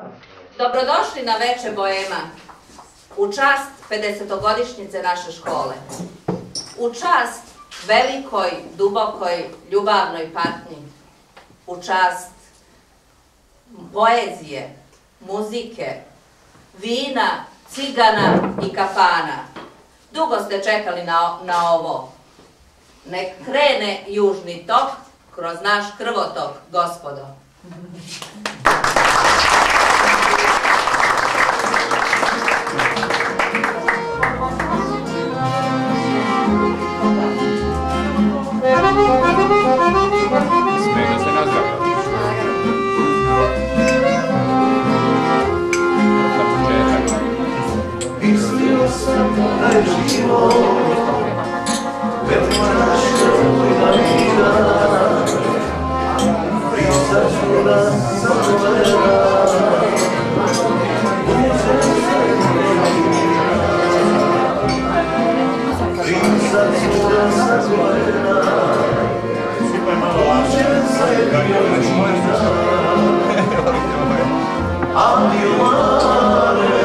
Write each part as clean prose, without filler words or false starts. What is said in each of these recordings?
Dobrodošli na Veče Boema, u čast 50-godišnjice naše škole, u čast velikoj, dubokoj, ljubavnoj patnji, u čast poezije, muzike, vina, cigana i kafana. Dugo ste čekali na ovo. Nek krene južni tok kroz naš krvotok, gospodo. Smijeno se nazdravljati. Za početak. Mislio sam da je život velika škrvina vida, pričat ću da sam gleda, uzem se gleda, pričat ću da sam gleda, uzem se gleda, ali omare,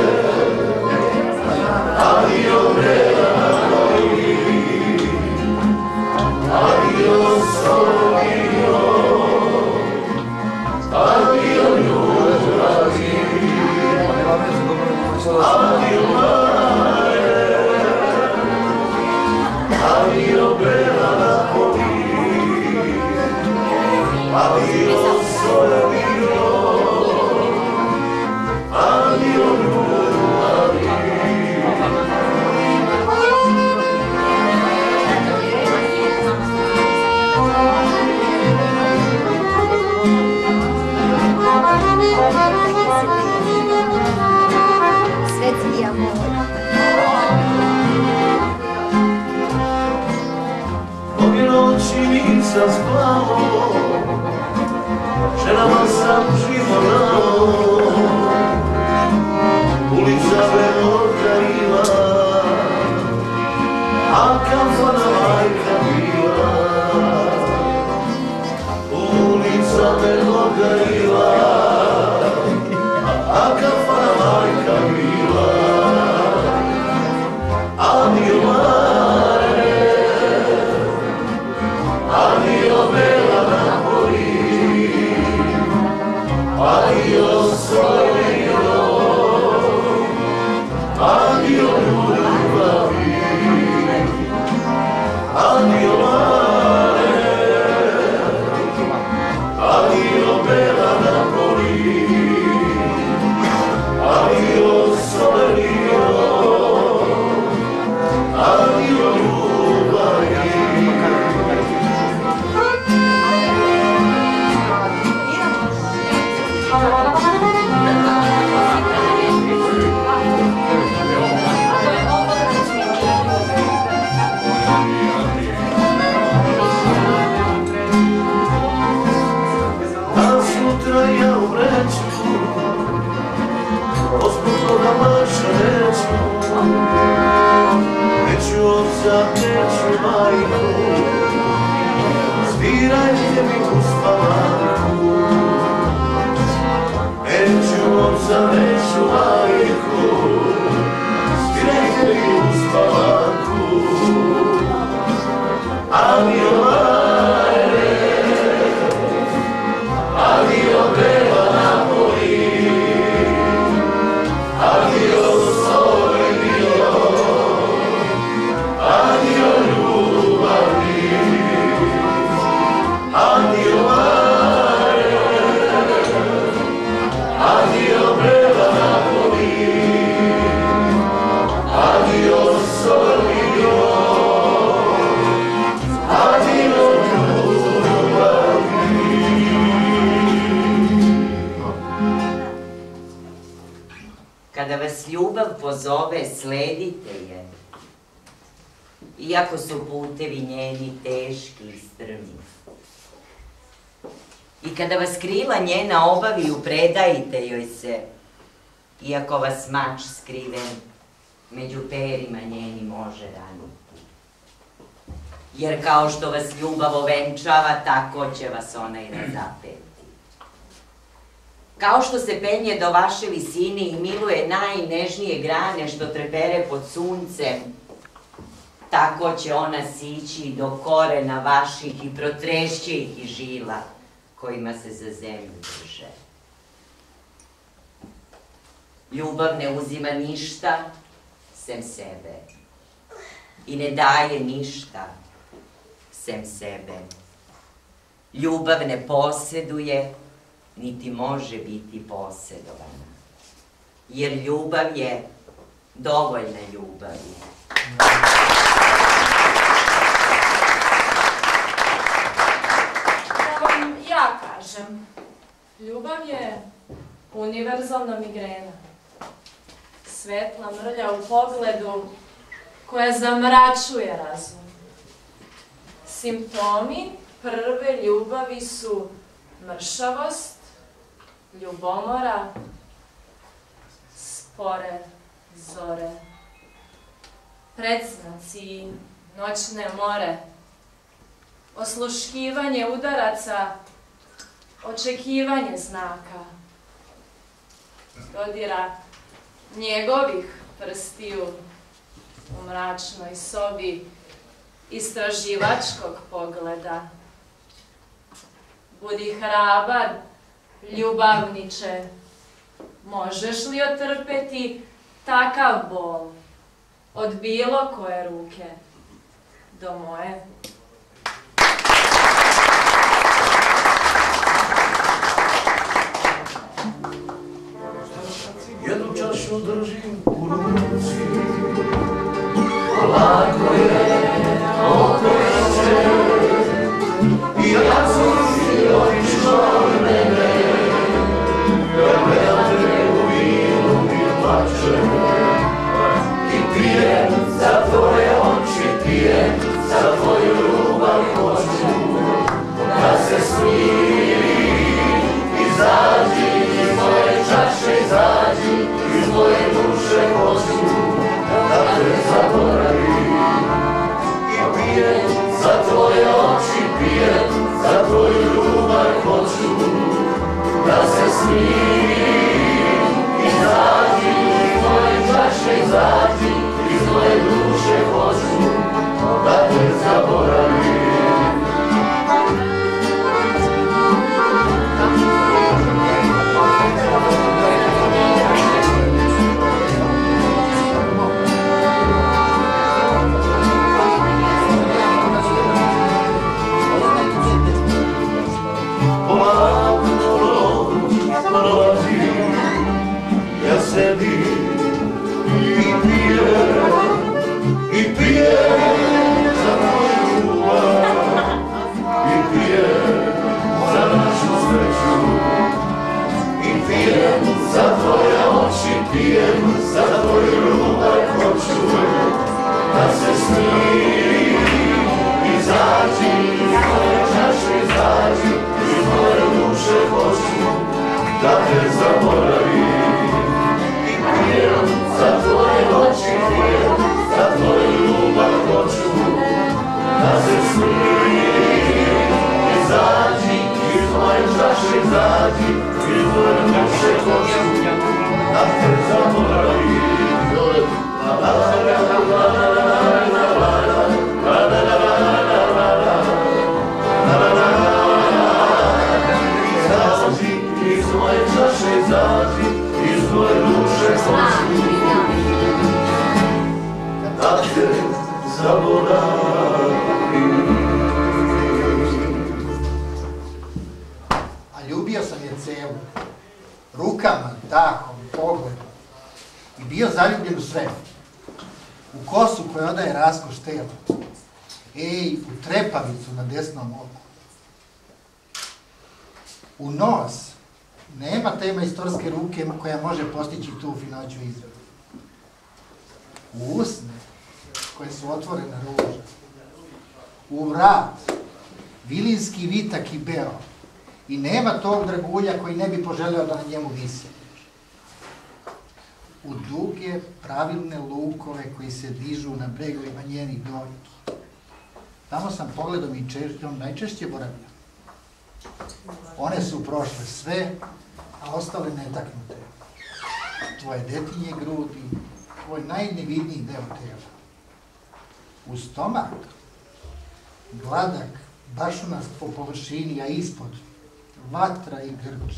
adio bella noi, adio solo io, adio ljubavi, adio mare, adio bella Napoli, adio solo io, adio ljubavi. Svetski amor. Mnoge noći nisam spavao, ženama sam živo dao, ulica me odgajiva, a kafana majka bila. Ulica me odgajiva, a kafana majka bila. Adio mare, adio bella Napoli, adio sole io, adio ljubavi, adio mare, adio bella Napoli, adio sole io, adio ljubavi. A sutra ja umreću, ospod toga marša neću, neću oca, neću majku, svirajte mi u spavanku. Neću oca, neću majku, svirajte mi u spavanku. Adio mare, adio bella Napoli, adio sole mio, adio ljubavi, adio mare, adio bella Napoli, adio sole mio, adio ljubavi. Kada vas ljubav pozove, sledite je. Iako su putevi njeni teški i strmi. I kada vas krila njena obaviju, predajte joj se. Iako vas mač skriven među perima njeni može raniti. Jer kao što vas ljubav ovenčava, tako će vas ona i razapeti. Kao što se penje do vaše visine i miluje najnežnije grane što trepere pod suncem, tako će ona sići do korena vaših i protrešće ih iz žila kojima se za zemlju drže. Ljubav ne uzima ništa sem sebe i ne daje ništa sem sebe. Ljubav ne posjeduje, niti može biti posjedovana, jer ljubav je dovoljna ljubavi. Da vam ja kažem, ljubav je univerzalna migrena. Svetla mrlja u pogledu koja zamračuje razum. Simptomi prve ljubavi su mršavost, ljubomora, spore zore, predznaci noćne more, osluškivanje udaraca, očekivanje znaka, dodira njegovih prstiju u mračnoj sobi istraživačkog pogleda. Budi hrabar, ljubavniče, možeš li otrpeti takav bol od bilo koje ruke do moje? Jednu čašu držim u ruci, lako je, okreće, i ja slušio išao mene, ja gledam te u vilu i plačem, i pijem za tvoje oči, pijem za tvoju ljubav hoću, da se smirim, izađi iz moje čaše, izađi iz moje duše hoću, da te zaboravim. I pijem za tvoje oči, pijem za tvoju ljubav hoću, da se smirim, izađi iz moje čaše, izađi iz moje duše hoću, da te zaboravim. Ja sedim i pijem za tvoju ljubav, i pijem za našu sreću, i pijem za tvoje oči, pijem za tvoju ljubav hoću, da se smirim, izađi iz moje čaše, izađi iz moje duše hoću, da te zaboravim. Pijem za tvoje oči, pijem za tvoju ljubav hoću, da se smirim, izađi iz moje čaše, izađi iz moje duše hoću, da te zaboravim. Izađi iz moje čaše, izađi iz moje duše hoću, da te zaboravim. A ljubio sam je celu, rukama, dahom, pogledom, i bio zaljubljen u sve. U kosu koja odaje raskoš tela, u trepavicu na desnom oku. U nos nema te majstorske ruke koja može postići tu finoću izradu. U usne koje su otvorena ruža. U vrat vilinski vitak i beo. I nema tog dragulja koji ne bi poželeo da na njemu visi. U duge, pravilne lukove koji se dižu na bregovima njenih dojki. Tamo sam pogledom i najčešće boravio. One su prošle sve, a a ostale netaknute. Tvoje detinje grudi, tvoj najnevidniji deo tela. U stomak, gladak, bašunast po površini, a ispod, vatra i grč.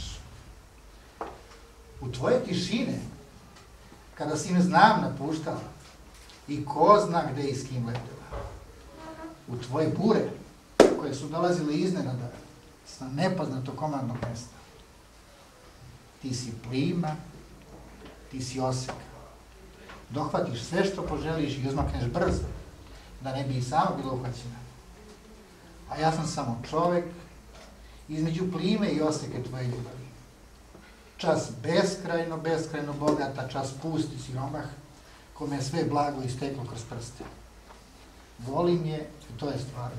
U tvoje tišine, kada si me znam napuštala i ko zna gde i s kim letela. U tvoje bure, koje su dolazile iznenada sa nepoznatog komandnog mesta. Ti si plima, ti si oseka. Dohvatiš sve što poželiš i uzmakneš brzo, da ne bi i sama bila uhvaćena. A ja sam samo čovek između plime i oseke tvoje ljubavi. Čas beskrajno, beskrajno bogata, čas pusti siromah, kome je sve blago isteklo kroz prste. Volim je i to je stvar.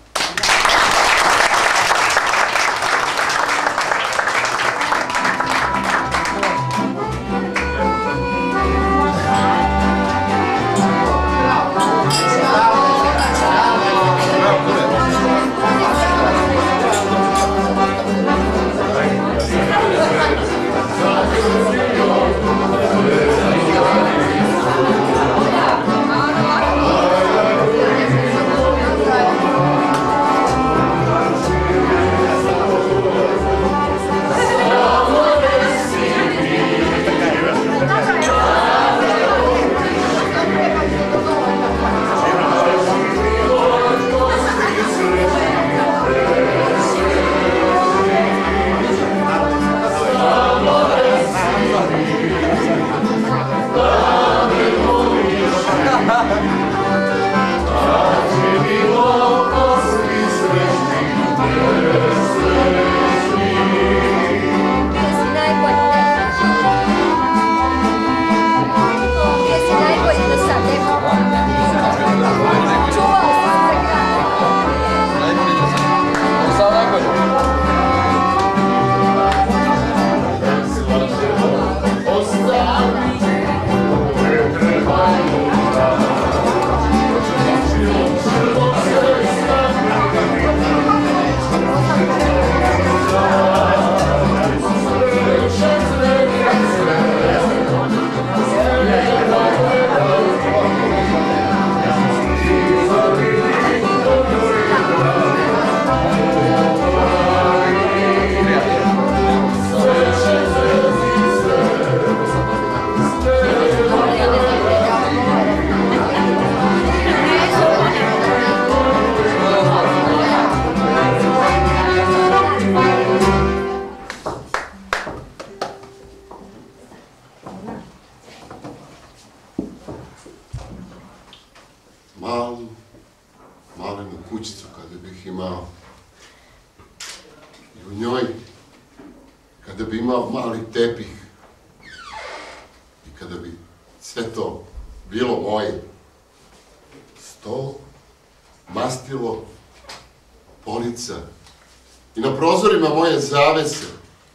Zavese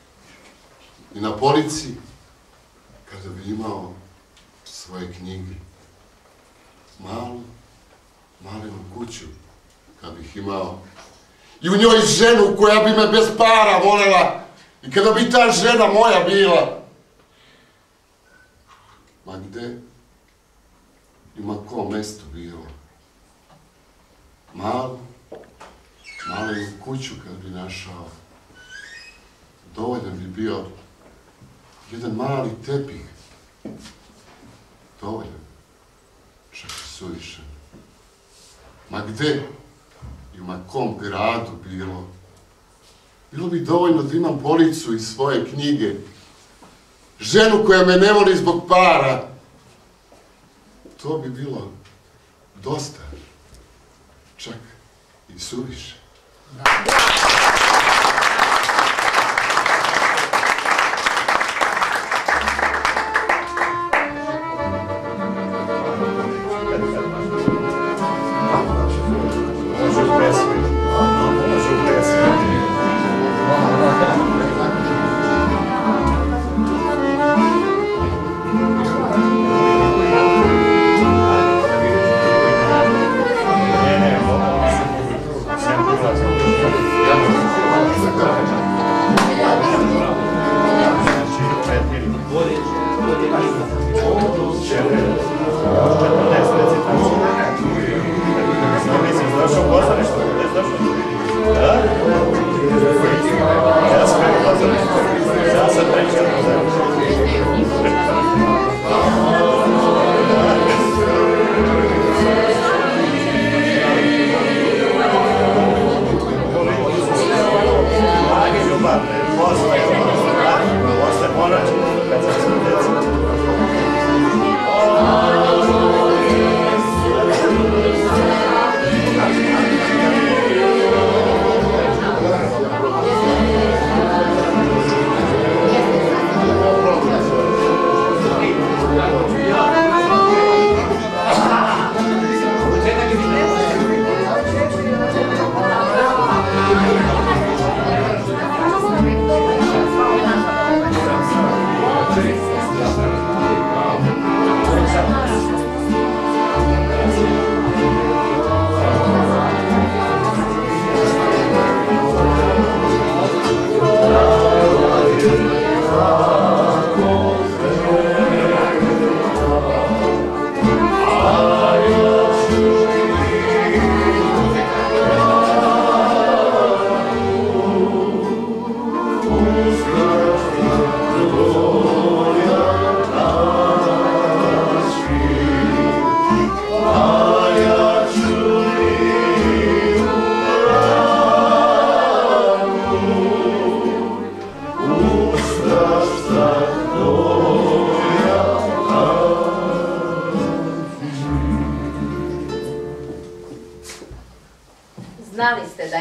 i na polici kada bi imao svoje knjige. Malu, malenu kuću kada bih imao i u njoj ženu koja bi me bez para volela i kada bi ta žena moja bila. Ma gde i ma kom mestu bilo. Malu, malenu kuću kada bi našao. Dovoljan bi bio jedan mali tepih. Dovoljan. Čak i suvišan. Ma gde i u ma kom gradu bilo. Bilo bi dovoljno da imam policu i svoje knjige. Ženu koja me ne voli zbog para. To bi bilo dosta. Čak i suviše. Ja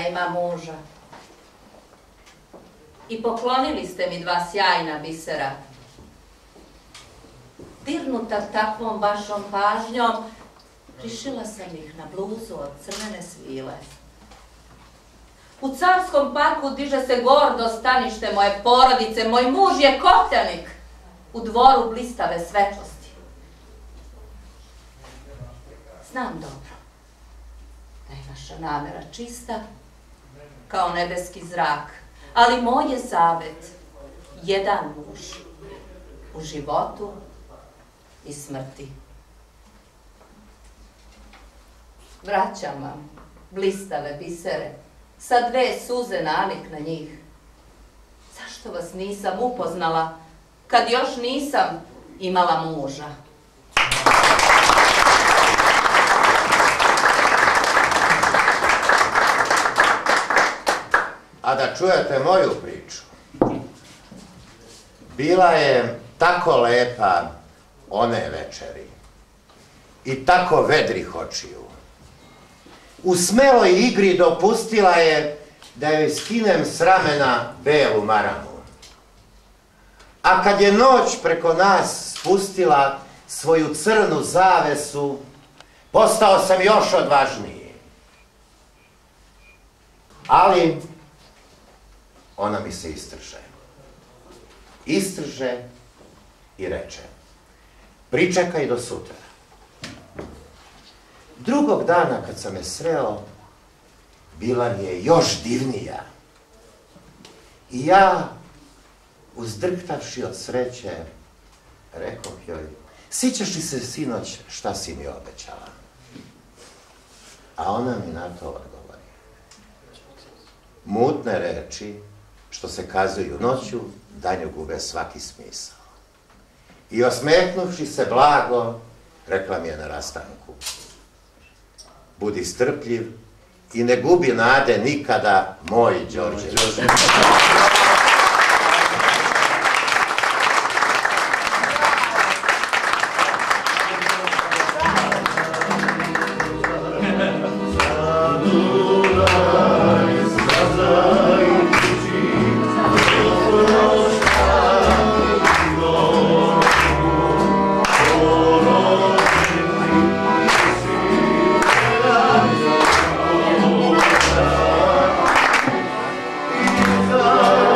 ima muža. I poklonili ste mi 2 sjajna bisera. Dirnuta takvom vašom pažnjom, prišila sam ih na bluzu od crvene svile. U Carskom parku diže se gordo stanište moje porodice, moj muž je koptjanik u dvoru blistave svetlosti. Znam dobro da je naša namera čista kao nebeski zrak, ali moj je zavet jedan muž u životu i smrti. Vraćam vam blistave bisere, sa 2 suze nalik na njih. Zašto vas nisam upoznala, kad još nisam imala muža? A da čujete moju priču, bila je tako lepa one večeri i tako vedrih očiju. U smeloj igri dopustila je da joj skinem s ramena belu maramu. A kad je noć preko nas spustila svoju crnu zavesu, postao sam još odvažniji. Ali ona mi se istrže. Istrže i reče: pričekaj do sutra. Drugog dana kad sam je sreo, bila mi je još divnija. I ja, uzdrhtavši od sreće, rekoh joj: sjećaš li se sinoć šta si mi obećala? A ona mi na to odgovori: mutne reči što se kazuju noću, danju gube svaki smisao. I osmehnuši se blago, rekla mi je na rastanku: budi strpljiv i ne gubi nade nikada, moj Đorđe. Za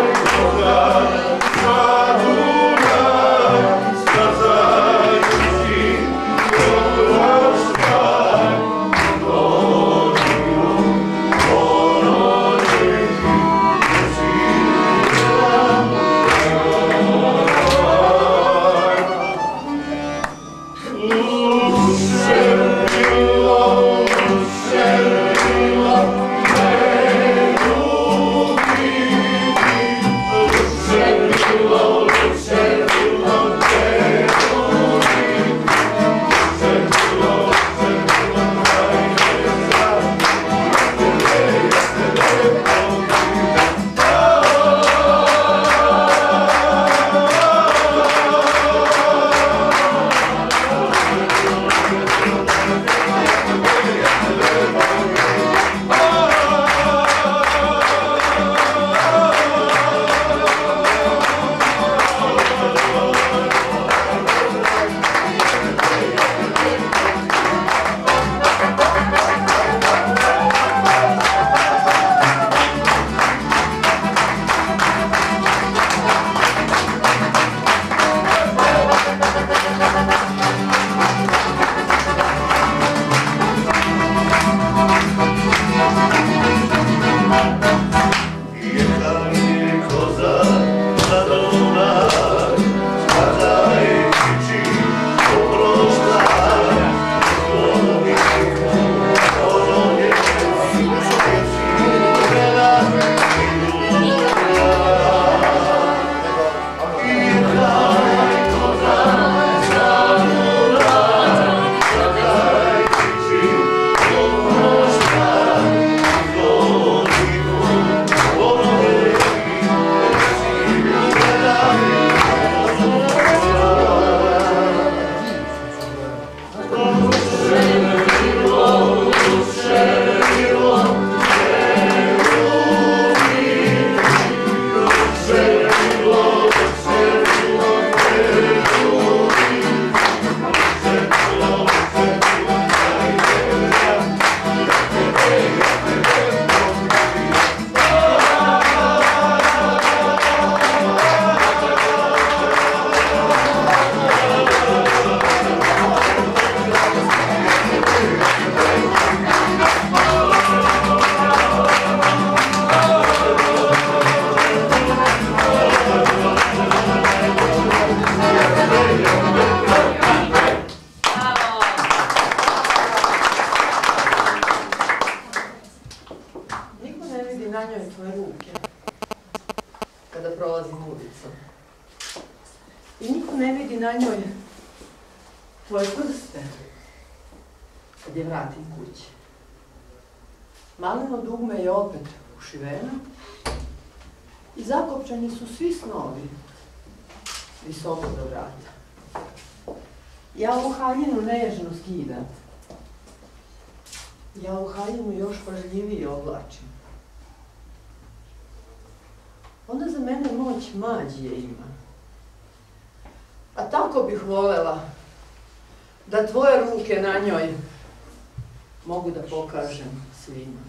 ulicu. I niko ne vidi na njoj tvoje prste kad je vratim kući. Maleno dugme je opet ušiveno i zakopčani su svi snovi visoko do vrata. Ja ovu haljinu nežno skidam. Ja ovu haljinu još pažljivije oblačim. Onda za mene moć mađije ima. A tako bih voljela da tvoje ruke na njoj mogu da pokažem svima.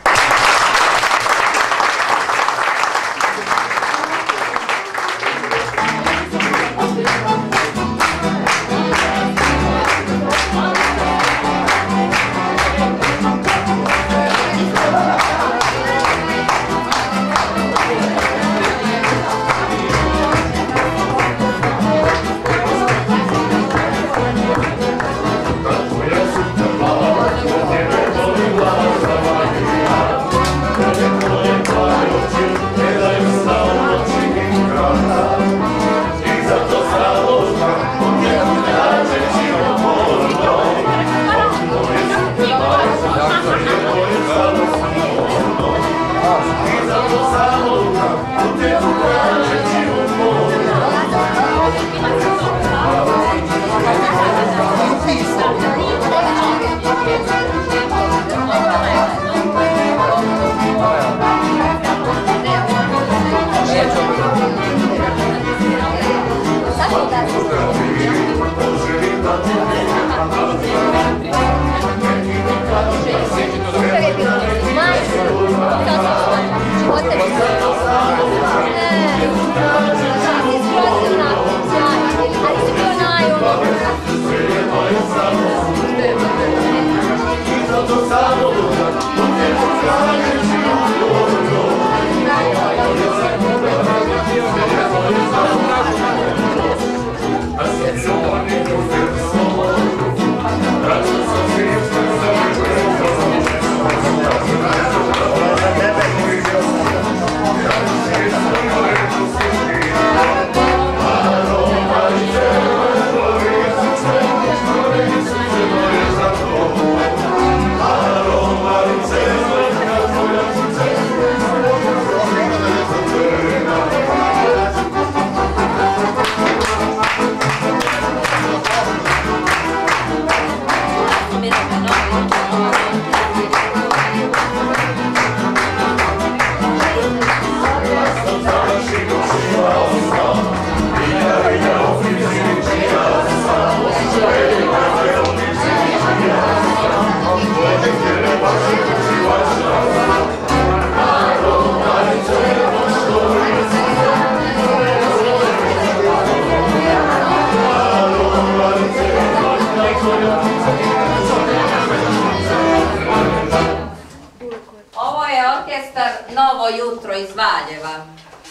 Ovo je orkestar Novo jutro iz Valjeva.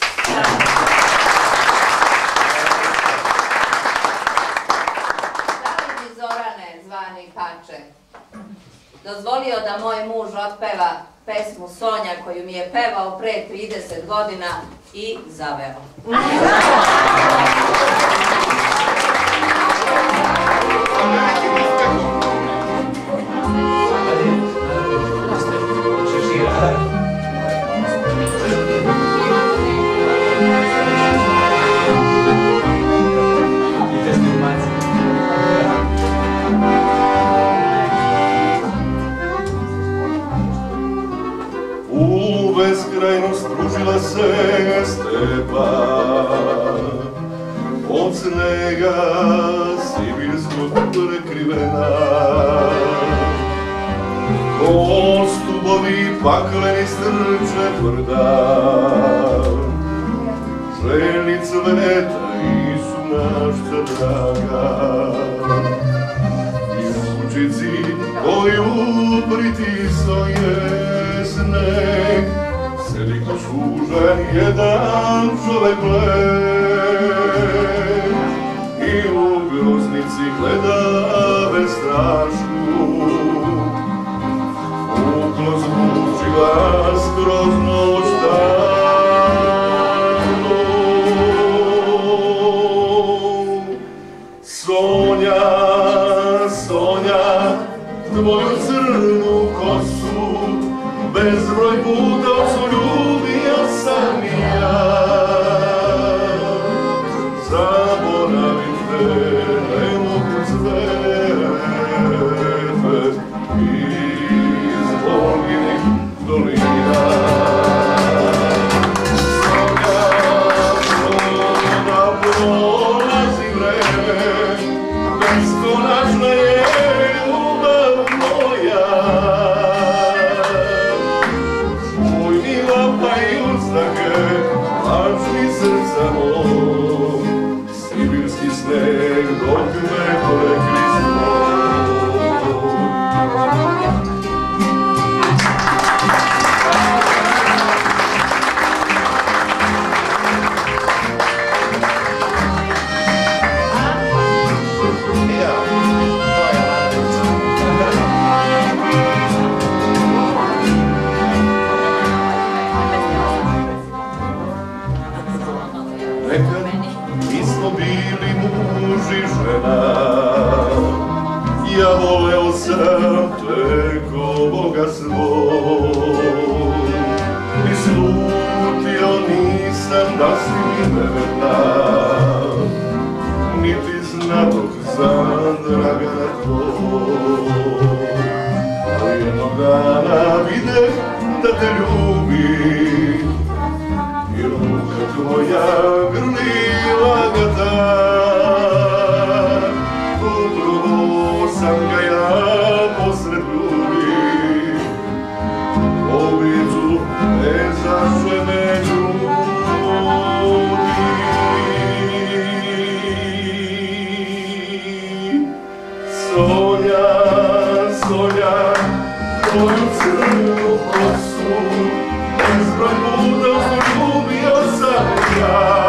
Da li bi Zorane, zvani Pače, dozvolio da moj muž otpeva pesmu Sonja koju mi je pevao pre 30 godina i zaveo? U beskrajnost pružila se stepa, od snega sibirskog prekrivena. Ko stubovi pakleni strče brda, željni cveta i su našta draga. I ručici koju pritisao je sneg, sedi ko sužan jedan čovek led. I u groznici gleda bez strašu, uklo zvuči glas kroz noć danu. sibirski sneg dok me prekrisno. Ja voleo sam te ko Boga svoj i slutio nisam da si mi neverna, niti znadoh za Dragana tvoj. Ali jednog dana videh da te ljubim i ruka tvoja grlila ga tak. Sam ga ja posred ljudi, običu ne zaše me ljudi. Sonja, Sonja, tvoju crnu kosu, bezbroj puta poljubio sam ja.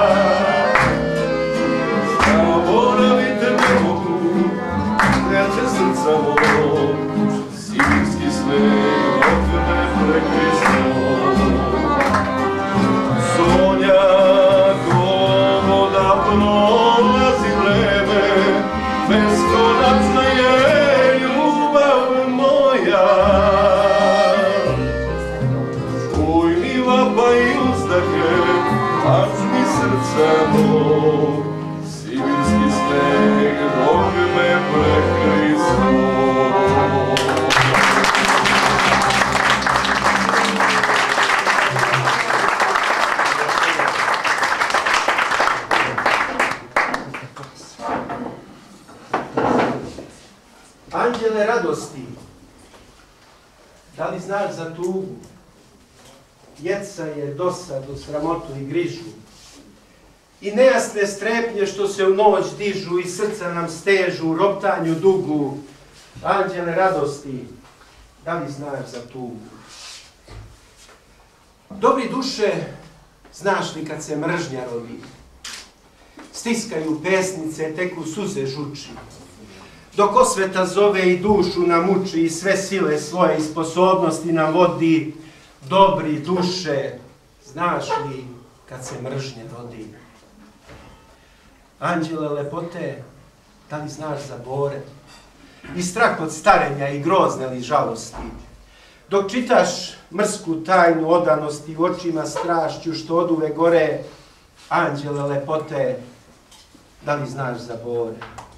Zaboravite ne mogu, kreće srca moj, sibirski sneg dok me prekrisno. Sonja, ko da prolazi vreme, beskonačna je ljubav moja. Čuj mi vapa i uzdahe, ač mi srca moj, sibirski sneg dok me prekrisno. Anđele radosti, da li znaš za tugu? Jeca je dosadu, sramotu i grižu. I nejasne strepnje što se u noć dižu i srca nam stežu u roptanju dugu. Anđele radosti, da li znaš za tugu? Dobri duše, znaš li kad se mržnja rodi? Stiskaju pesnice, teku suze žuči. Dok osveta zove i dušu nam uči i sve sile svoje i sposobnosti nam vodi. Dobri duše, znaš li kad se mržnja rodi? Anđele lepote, da li znaš za bore? I strah od starenja i grozne li žalosti? Dok čitaš mrsku tajnu odanosti u očima strašću što oduve gore, anđele lepote, da li znaš za bore?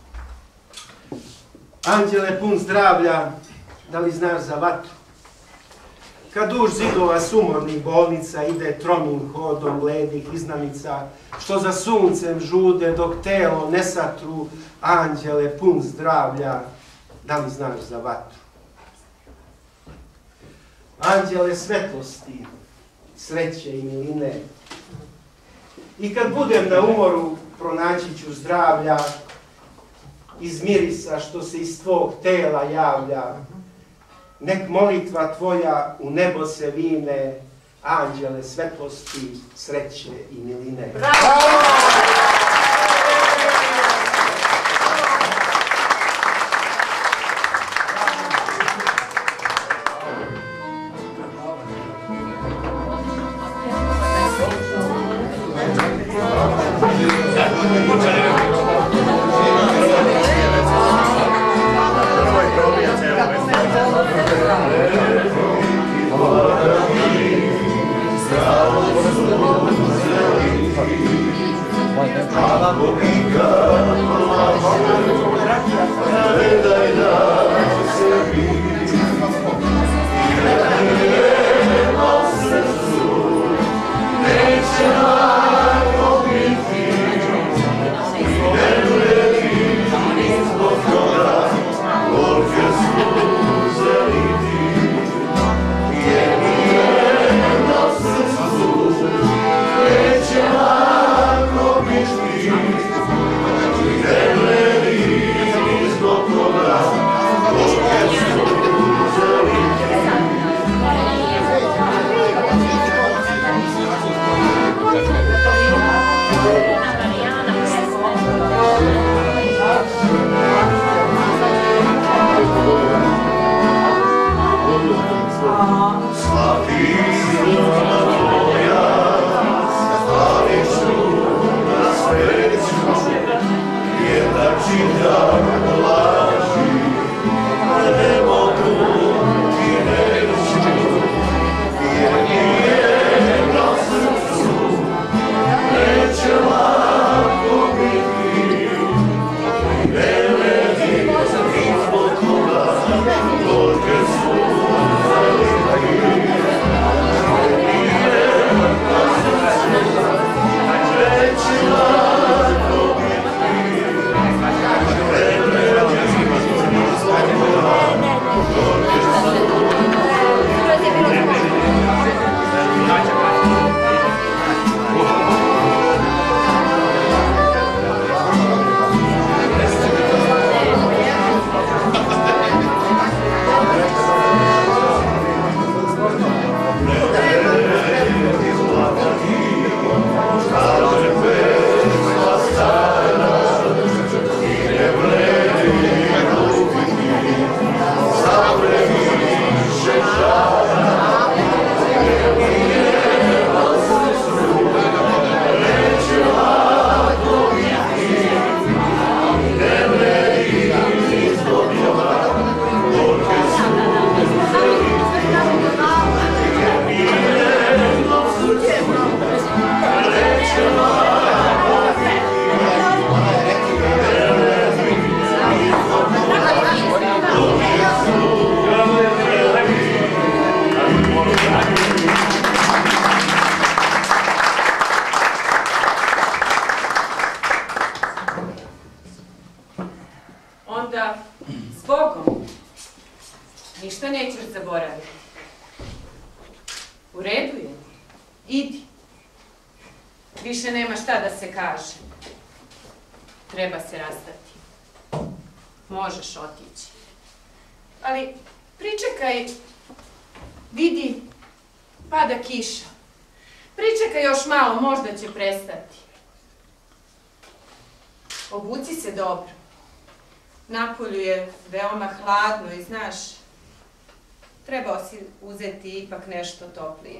Anđele pun zdravlja, da li znaš za vatru? Kad duž zidova sumornih bolnica ide tromim hodom ledih iznamica, što za suncem žude dok telo ne satru, anđele pun zdravlja, da li znaš za vatru? Anđele svetlosti, sreće i miline, i kad budem na umoru pronaći ću zdravlja, iz mirisa što se iz tvog tela javlja. Nek molitva tvoja u nebo se vine, anđele svetlosti, sreće i miline. Bravo! Neće lako Ništa nećeš zaboraviti. U redu je. Idi. Više nema šta da se kaže. Treba se rastati. Možeš otići. Ali pričekaj, vidi, pada kiša. Pričekaj još malo, možda će prestati. Obuci se dobro. Napolju je veoma hladno i znaš, trebao si uzeti ipak nešto toplije.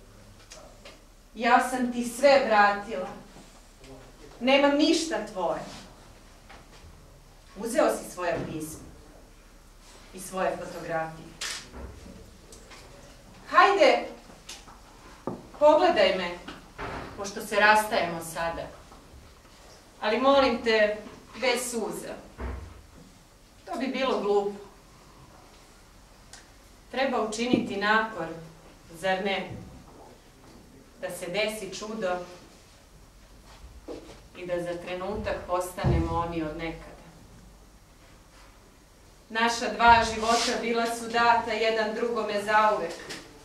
Ja sam ti sve vratila. Nemam ništa tvoje. Uzeo si svoja pisma i svoje fotografije. Hajde, pogledaj me, pošto se rastajemo sada. Ali molim te, bez suza. To bi bilo glupo. Treba učiniti napor, zar ne? Da se desi čudo i da za trenutak postanemo oni od nekada. Naša dva života bila su data jedan drugome zauvek,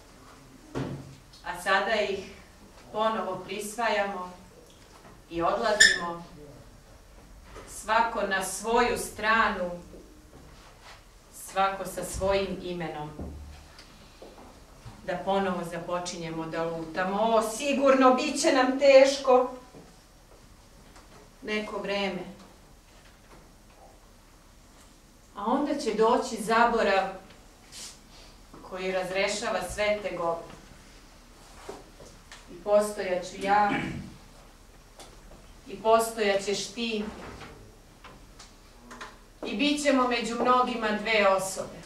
a sada ih ponovo prisvajamo i odlazimo, svako na svoju stranu, svako sa svojim imenom, da ponovo započinjemo da lutamo. O, sigurno, bit će nam teško neko vreme. A onda će doći zaborav koji razrešava sve tegobe. I postojaću ja, i postojaćeš ti, i bit ćemo među mnogima dve osobe.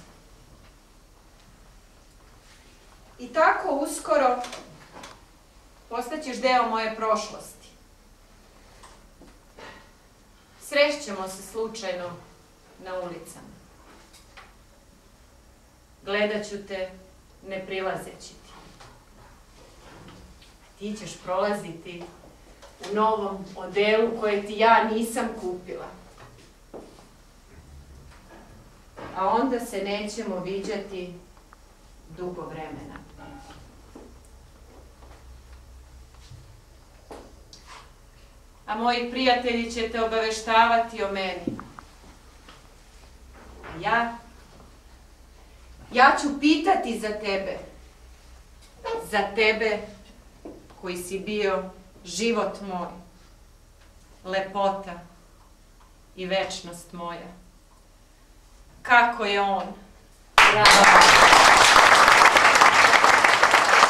I tako uskoro postaćeš deo moje prošlosti. Srešćemo se slučajno na ulicama. Gledat ću te ne prilazeći ti. Ti ćeš prolaziti u novom odelu koje ti ja nisam kupila. A onda se nećemo viđati dugo vremena. A moji prijatelji će te obaveštavati o meni. A ja ću pitati za tebe. Za tebe koji si bio život moj, lepota i večnost moja. Kako je on? Bravo!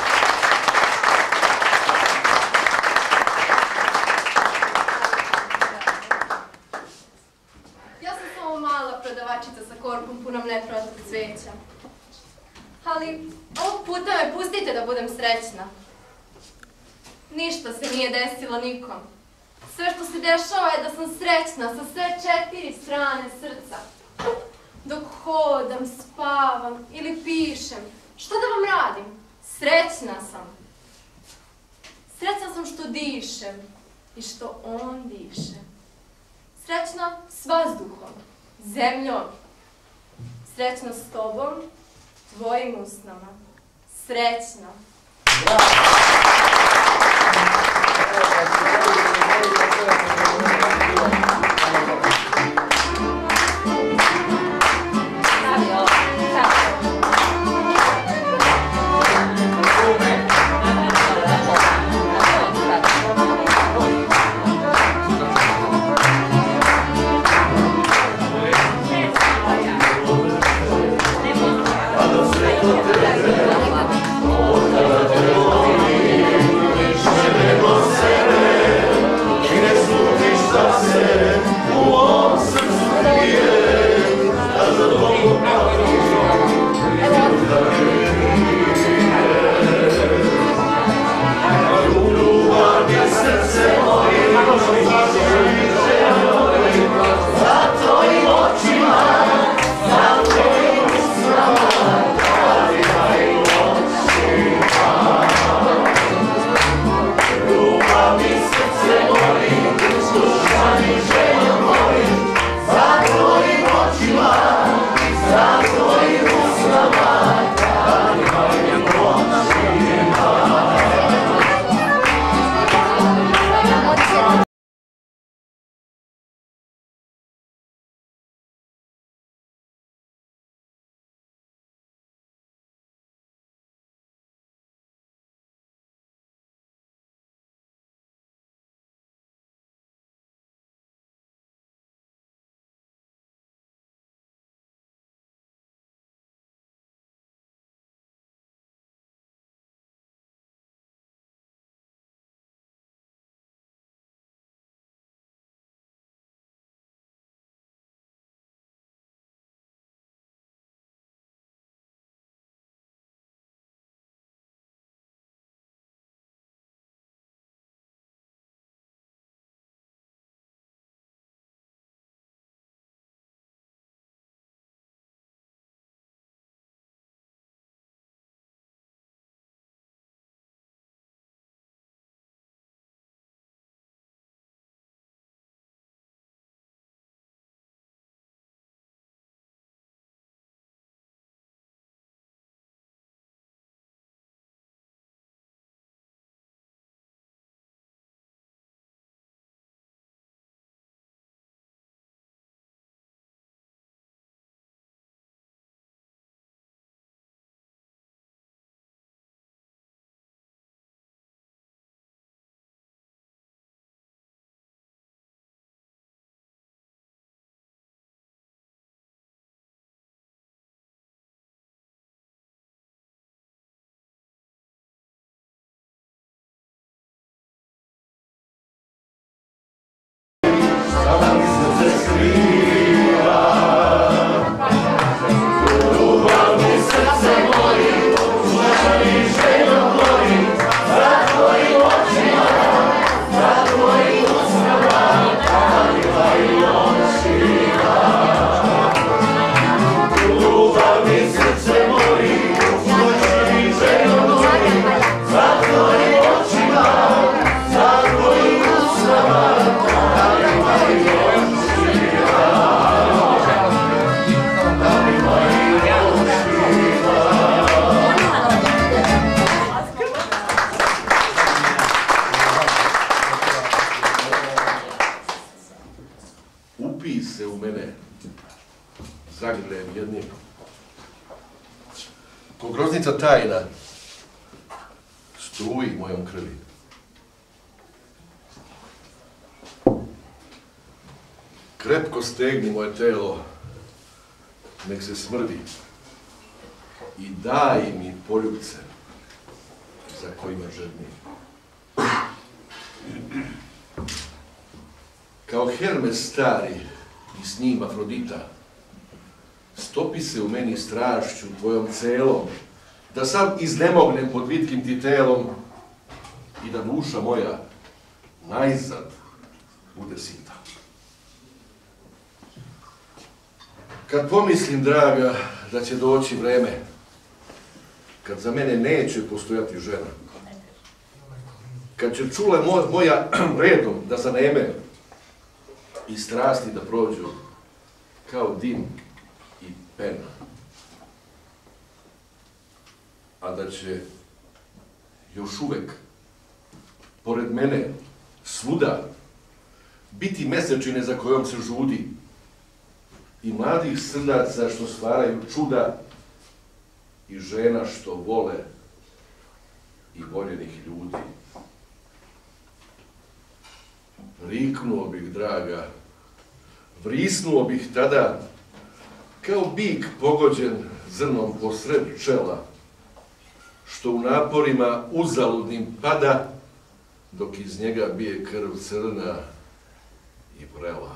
pevačica sa korpom punom neprodatog cveća. Ali ovog puta me pustite da budem srećna. Ništa se nije desilo nikom. Sve što se dešava je da sam srećna sa sve 4 strane srca. Dok hodam, spavam ili pišem, što da vam radim? Srećna sam. Srećna sam što dišem i što on diše. Srećna s vazduhom, zemljom. Srećna s tobom, tvojim usnama. Srećna. Ko groznica tajna struji mojom krvi. Krepko stegni moje telo, nek se smrdi i daj mi poljubce za kojima žedni. Kao Hermes stari i s njim Afrodita, stopi se u meni strašću tvojom celom, da sam iznemognem pod vitkim ti telom i da duša moja najzad bude sita. Kad pomislim, draga, da će doći vreme, kad za mene neće postojati žena, kad će čule moja redom da zaneme i strasti da prođu kao dim i pena, a da će još uvek pored mene svuda biti mesečine za kojom se žudi i mladih srdaca što stvaraju čuda i žena što vole i voljenih ljudi. Riknuo bih, draga, vrisnuo bih tada kao bik pogođen zrnom posred čela, što u naporima uzaludnim pada, dok iz njega bije krv crna i vrela.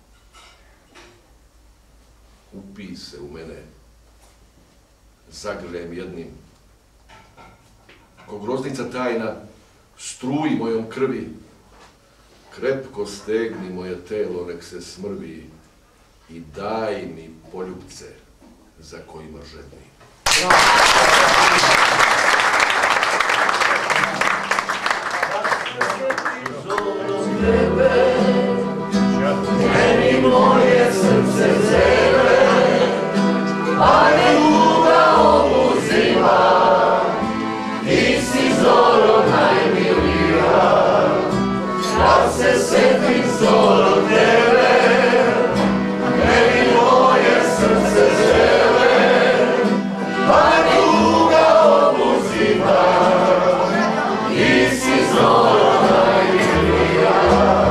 Upij se u mene, zagrljem jednim, ko groznica tajna, struji mojom krvi, krepko stegni moje telo, nek se smrvi i daj mi poljubce za kojima žedni. Meni moje srce zebe, a ne tuga obuzima, ti si zoro najmilija, kad se setim zoro tebe, meni moje srce zebe, a ne tuga obuzima, ti si zoro najmilija.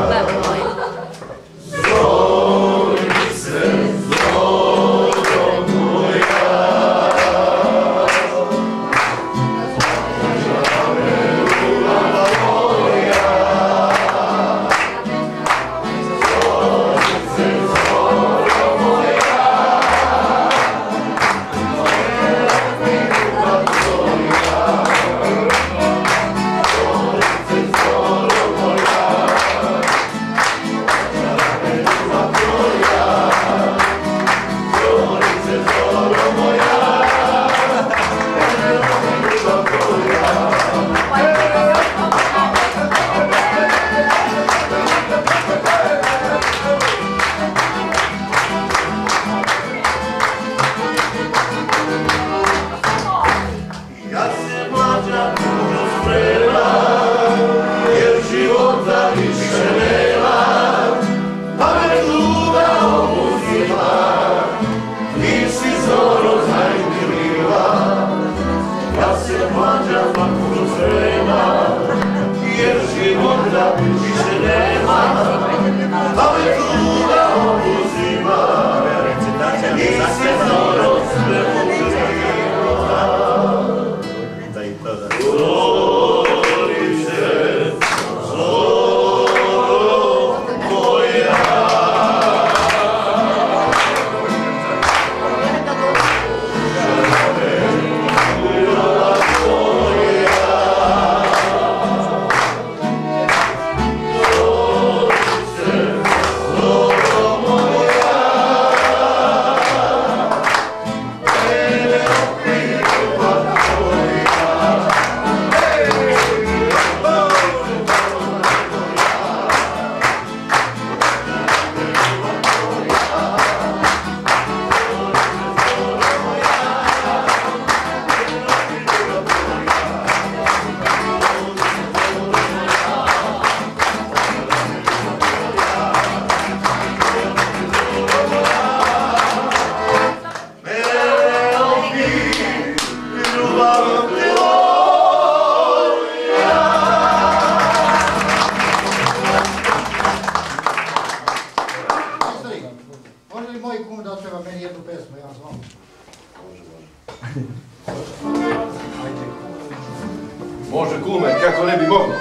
Može, kume, kako ne bi moglo.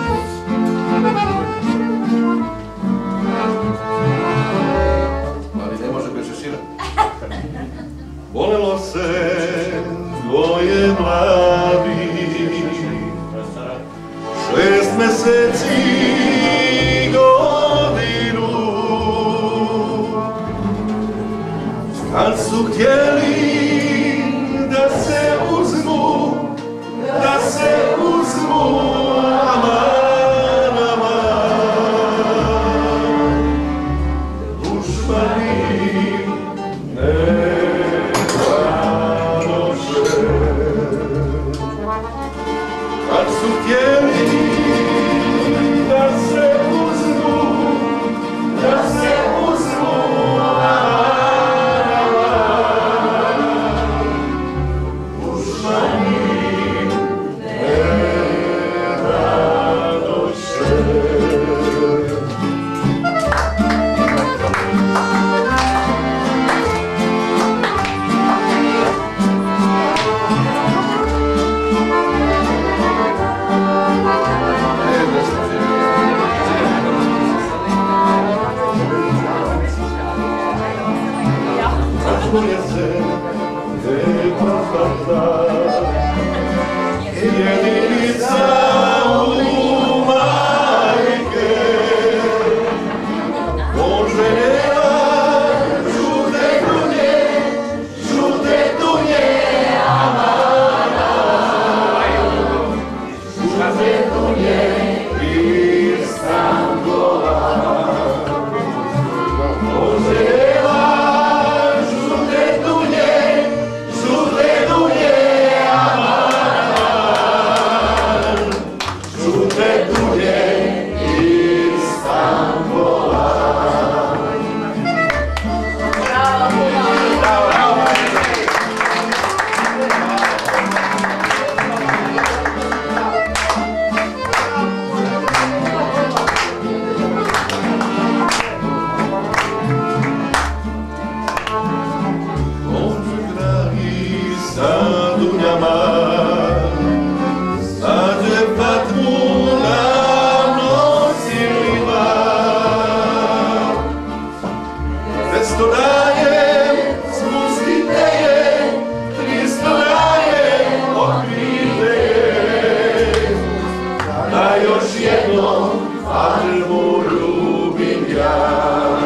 Ali a drvo ljubim ja.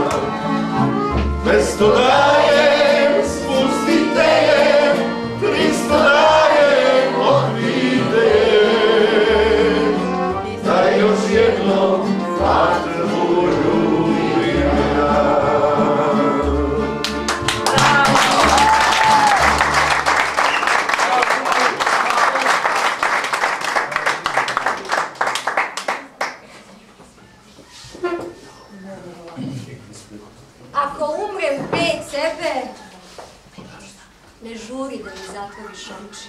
Mesto dajem, spustite je, 300 dajem, okvite je. Da još jednom, a drvo ljubim ja. Ako umrem pre sebe, ne žuri da mi zatvoriš oči.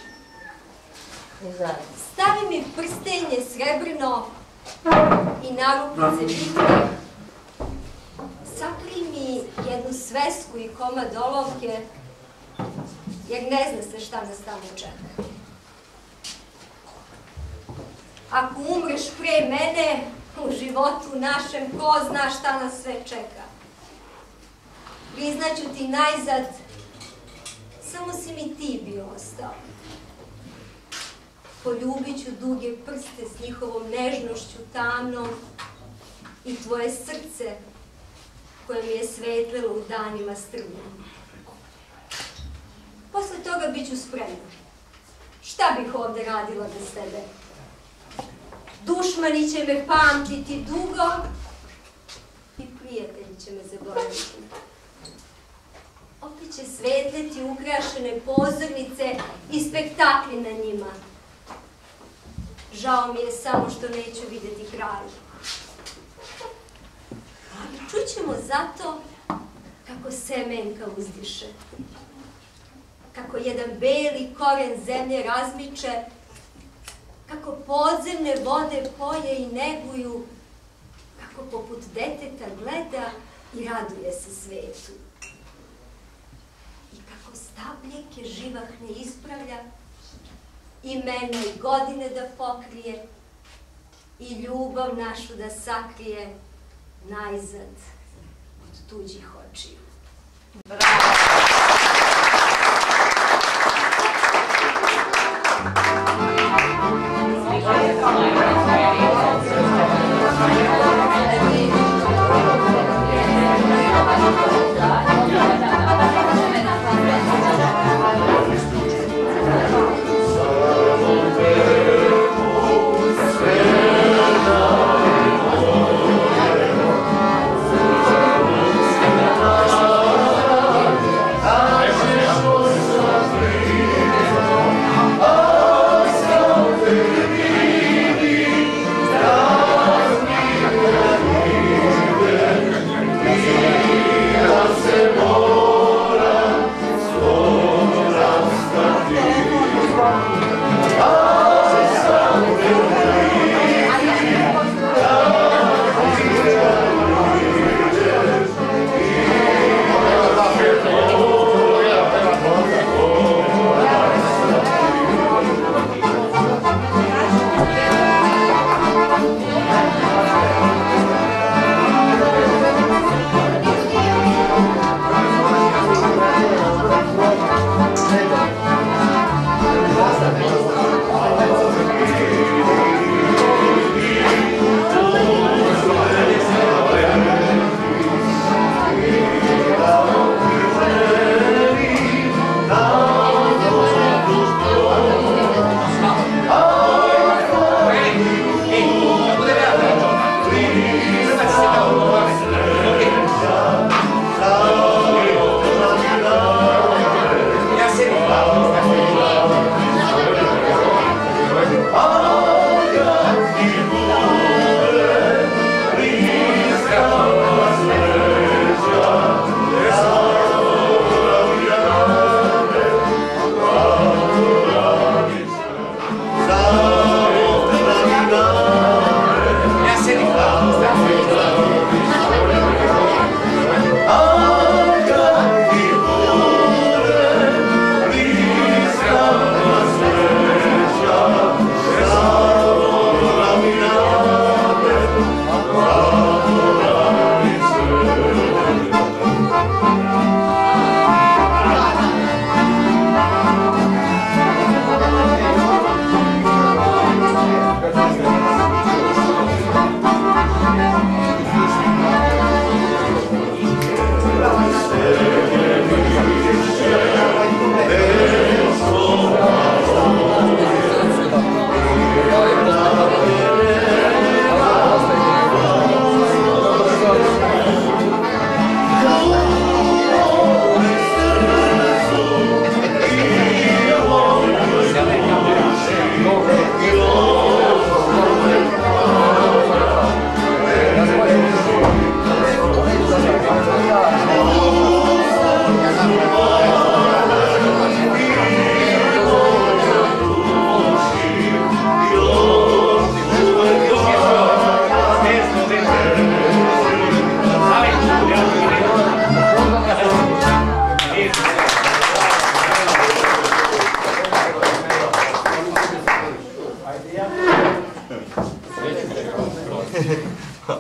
Stavi mi prstenje srebrno i narukvice bitke. Sakri mi jednu svesku i komad olovke, jer ne zna se šta nas tamo čeka. Ako umreš pre mene, u životu našem, ko zna šta nas sve čeka. Priznaću ti najzad, samo si mi ti bio ostao. Poljubit ću duge prste s njihovom nežnošću tamnom i tvoje srce koje mi je svetlilo u danima strmnim. Posle toga bit ću spremna. Šta bih ovde radila bez tebe? Dušmani će me pamtiti dugo i prijatelji će me zaboraviti. Opet će svetleti ukrašene pozornice i spektakli na njima. Žao mi je samo što neću vidjeti kraj. Ali čućemo zato kako semenka uzdiše. Kako jedan beli koren zemlje razmiče, kako podzemne vode poje i neguju, kako poput deteta gleda i raduje se svetu. I kako stabljike živahne ispravlja, imena i godine da pokrije i ljubav našu da sakrije najzad od tuđih očiju. Bravo! Ajde,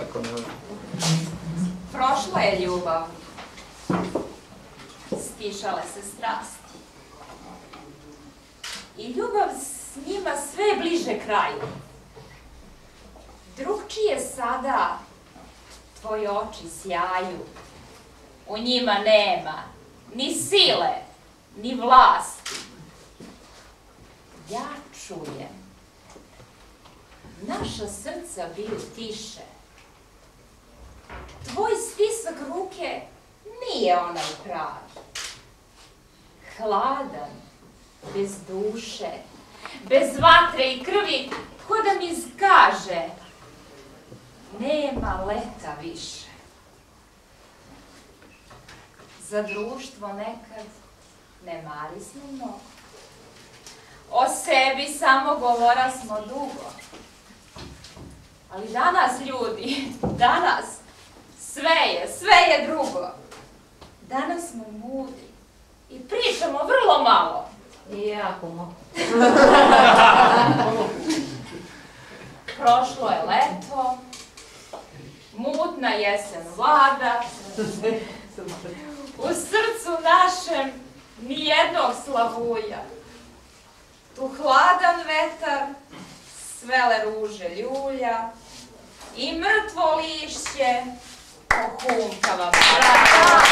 daleko ne ode. Prošla je ljubav. Stišale se strasti. I ljubav s njima sve bliže kraju. Drugčije sada tvoji oči sjaju. U njima nema ni sile, ni vlasti. Ja čujem. Naša srca biju tiše. Tvoj stisak ruke nije onaj pravi. Hladan, bez duše, bez vatre i krvi, ko da mi kaže, nema leta više. Za društvo nekad ne mari smo mnogo. O sebi samo govora smo dugo. Ali danas, ljudi, danas, sve je drugo. Danas smo mudri i pričamo vrlo malo. I jako malo. Prošlo je leto, mutna jesen vlada, u srcu našem nijednog slavuja. Tu hladan vetar, svele ruže ljulja i mrtvo lišće pohumkava brada.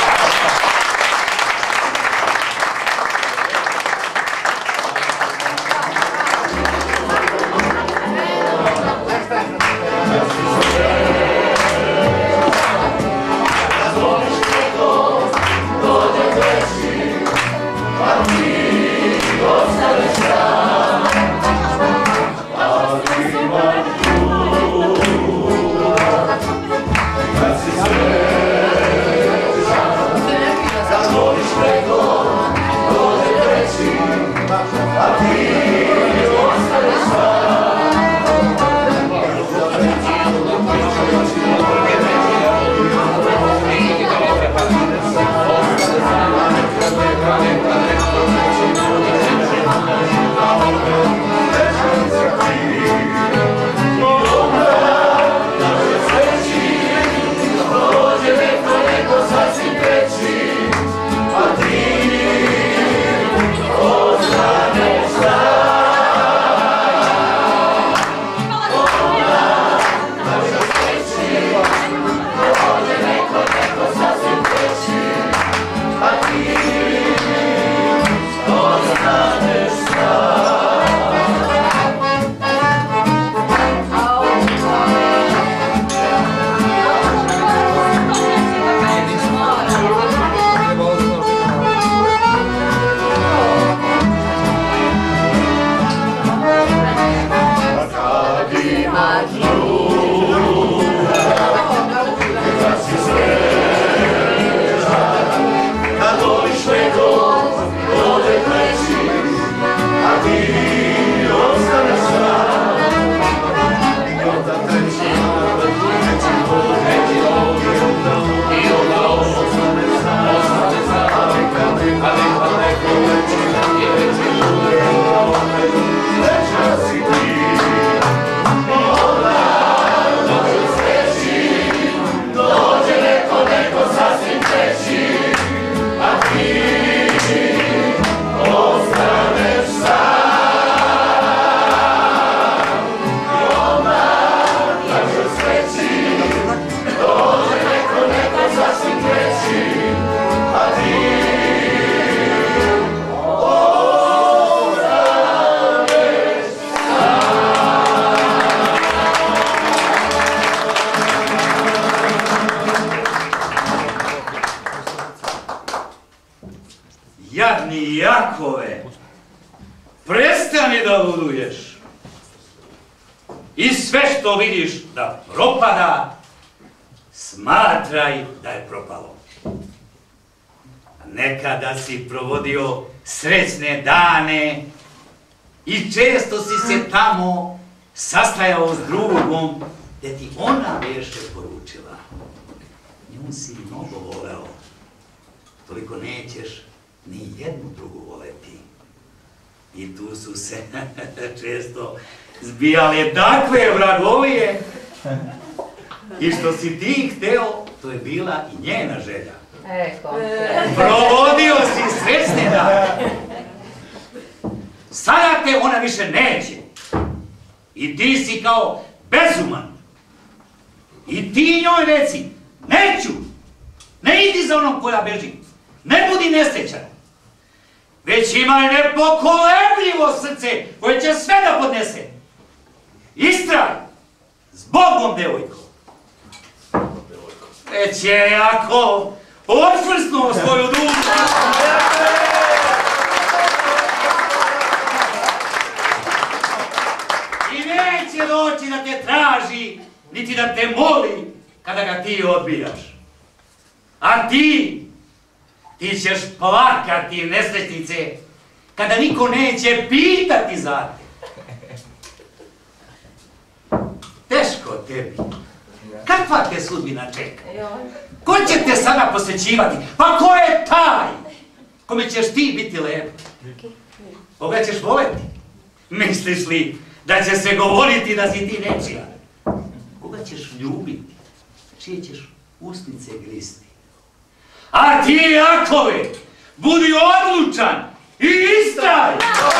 Jadni Jakove, prestani da luduješ. I sve što vidiš da propada, smatraj da je propalo. Nekada si provodio srećne dane i često si se tamo sastajao s drugom, gde ti ona beše poručila. Nju si mnogo voleo, toliko nećeš ni jednu drugu voleti. I tu su se često zbijale takve vragolije I što si ti hteo, to je bila i njena želja. Konkretno. Provodio si srećne dane. Sada te ona više neće. I ti si kao bezuman. I ti njoj reci, neću. Ne idi za onom koja beži. Ne budi nesrećan. Već imaj nepokolebljivo srce koje će sve da podnese. Istraj. Zbogom, devojko. Već je Jakov odfrsnuo svoju dušu. I neće doći da te traži, niti da te moli kada ga ti odbijaš. A ti ćeš plakati, nesretnice, kada niko neće pitati za te. Teško tebi. Kakva te sudbina čeka? Ko će te sada posvećivati? Pa ko je taj kome ćeš ti biti lepa? Koga ćeš voleti? Misliš li da će se govoriti da si ti nečija? Koga ćeš ljubiti? Čije ćeš usnice gristi? A ti, Jakove, budi odlučan i istraj!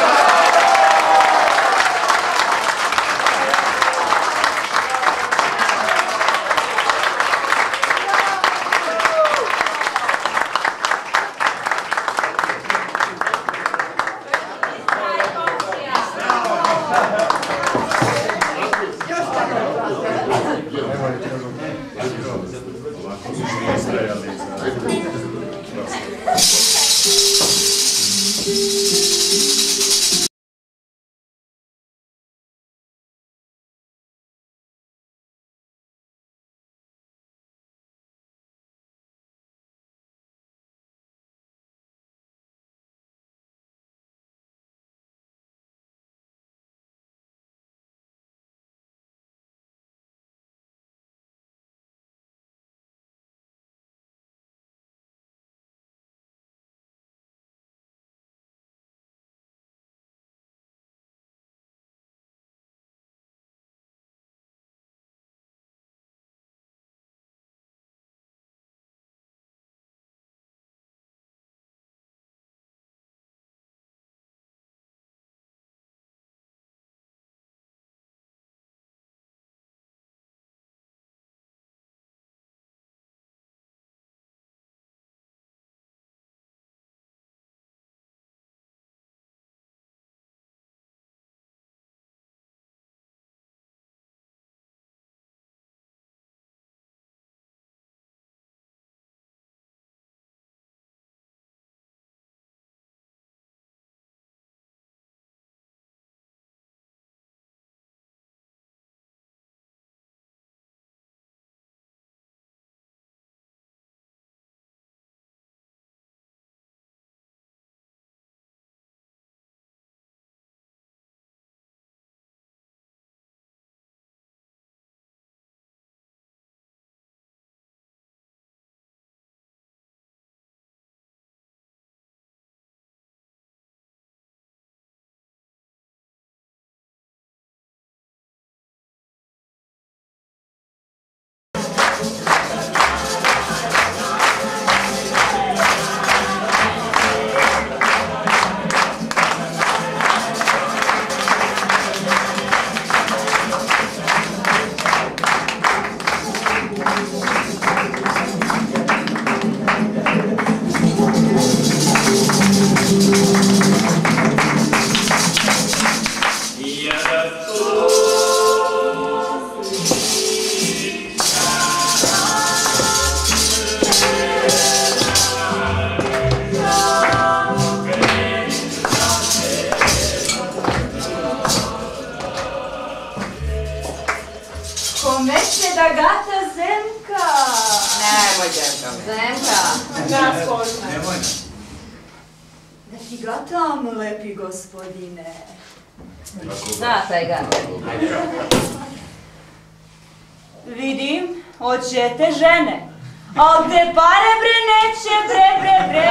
Gatam, lepi gospodine. Zataj ga. Vidim, hoćete žene. Al te pare bre neće, bre.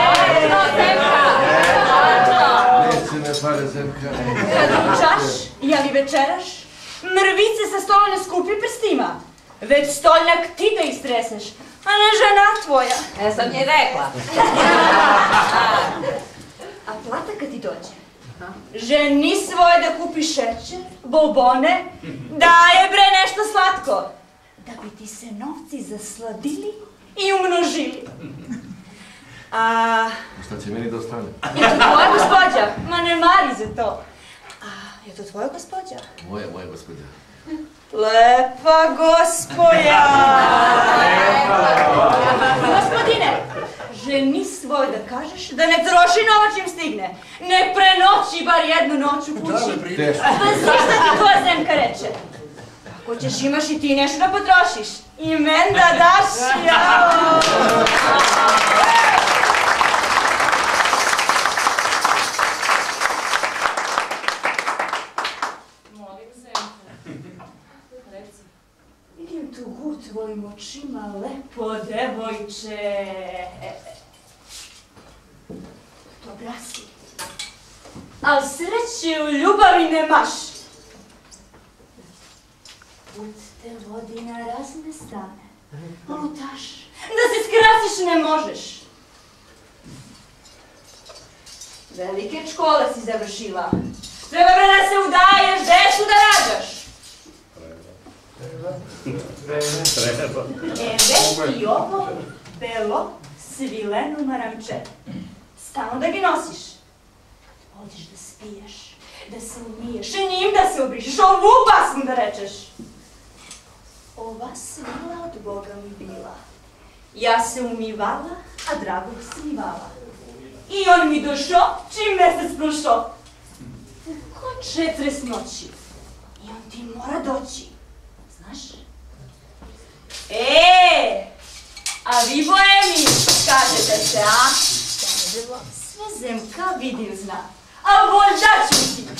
Neće me pare, Zemka. Čaš, ja li večeraš? Mrvice sa stola ne skupi prstima. Već stoljak ti da istreseš, a ne žena tvoja. Sam je rekla. A plata kad ti dođe? Ženi svoje da kupi šećer, bobone, daje bre nešto slatko. Da bi ti se novci zasladili i umnožili. A... Šta će meni da ostane? Je to tvoja gospođa? Ma ne mari za to. A, je to tvoja gospođa? Moja gospođa. Lepa gospoja! Gospodine, ženi svoj da kažeš da ne troši novac čim stigne. Ne prenoći bar jednu noć u kući. Pa znaš šta ti tvoja zemka reče? Ako ćeš imaš i ti nešto da potrošiš. I men da daš, jao! Vidim tugu u tvojim očima, lepo devojče. Dobra si. Al sreće u ljubavi nemaš. Put te vodi na razne strane. Lutaš. Da se skrasiš ne možeš. Velike škole si završila. Treba bre da se udaješ, dešu da rađaš. Treba. Već ti ovo belo svileno maramče. Stalno da ga nosiš. Hoćeš da spiješ, da se umiješ, i njim da se obrišeš, ovu basnu da rečeš. Ova svila od Boga mi bila. Ja se umivala, a dragog snivala. I on mi došao, čim mesec prošao. Ko 40 noći. I on ti mora doći. Znaš? A vi boemi, kažete se, a? Sve zemka vidim zna. A možda ću ti.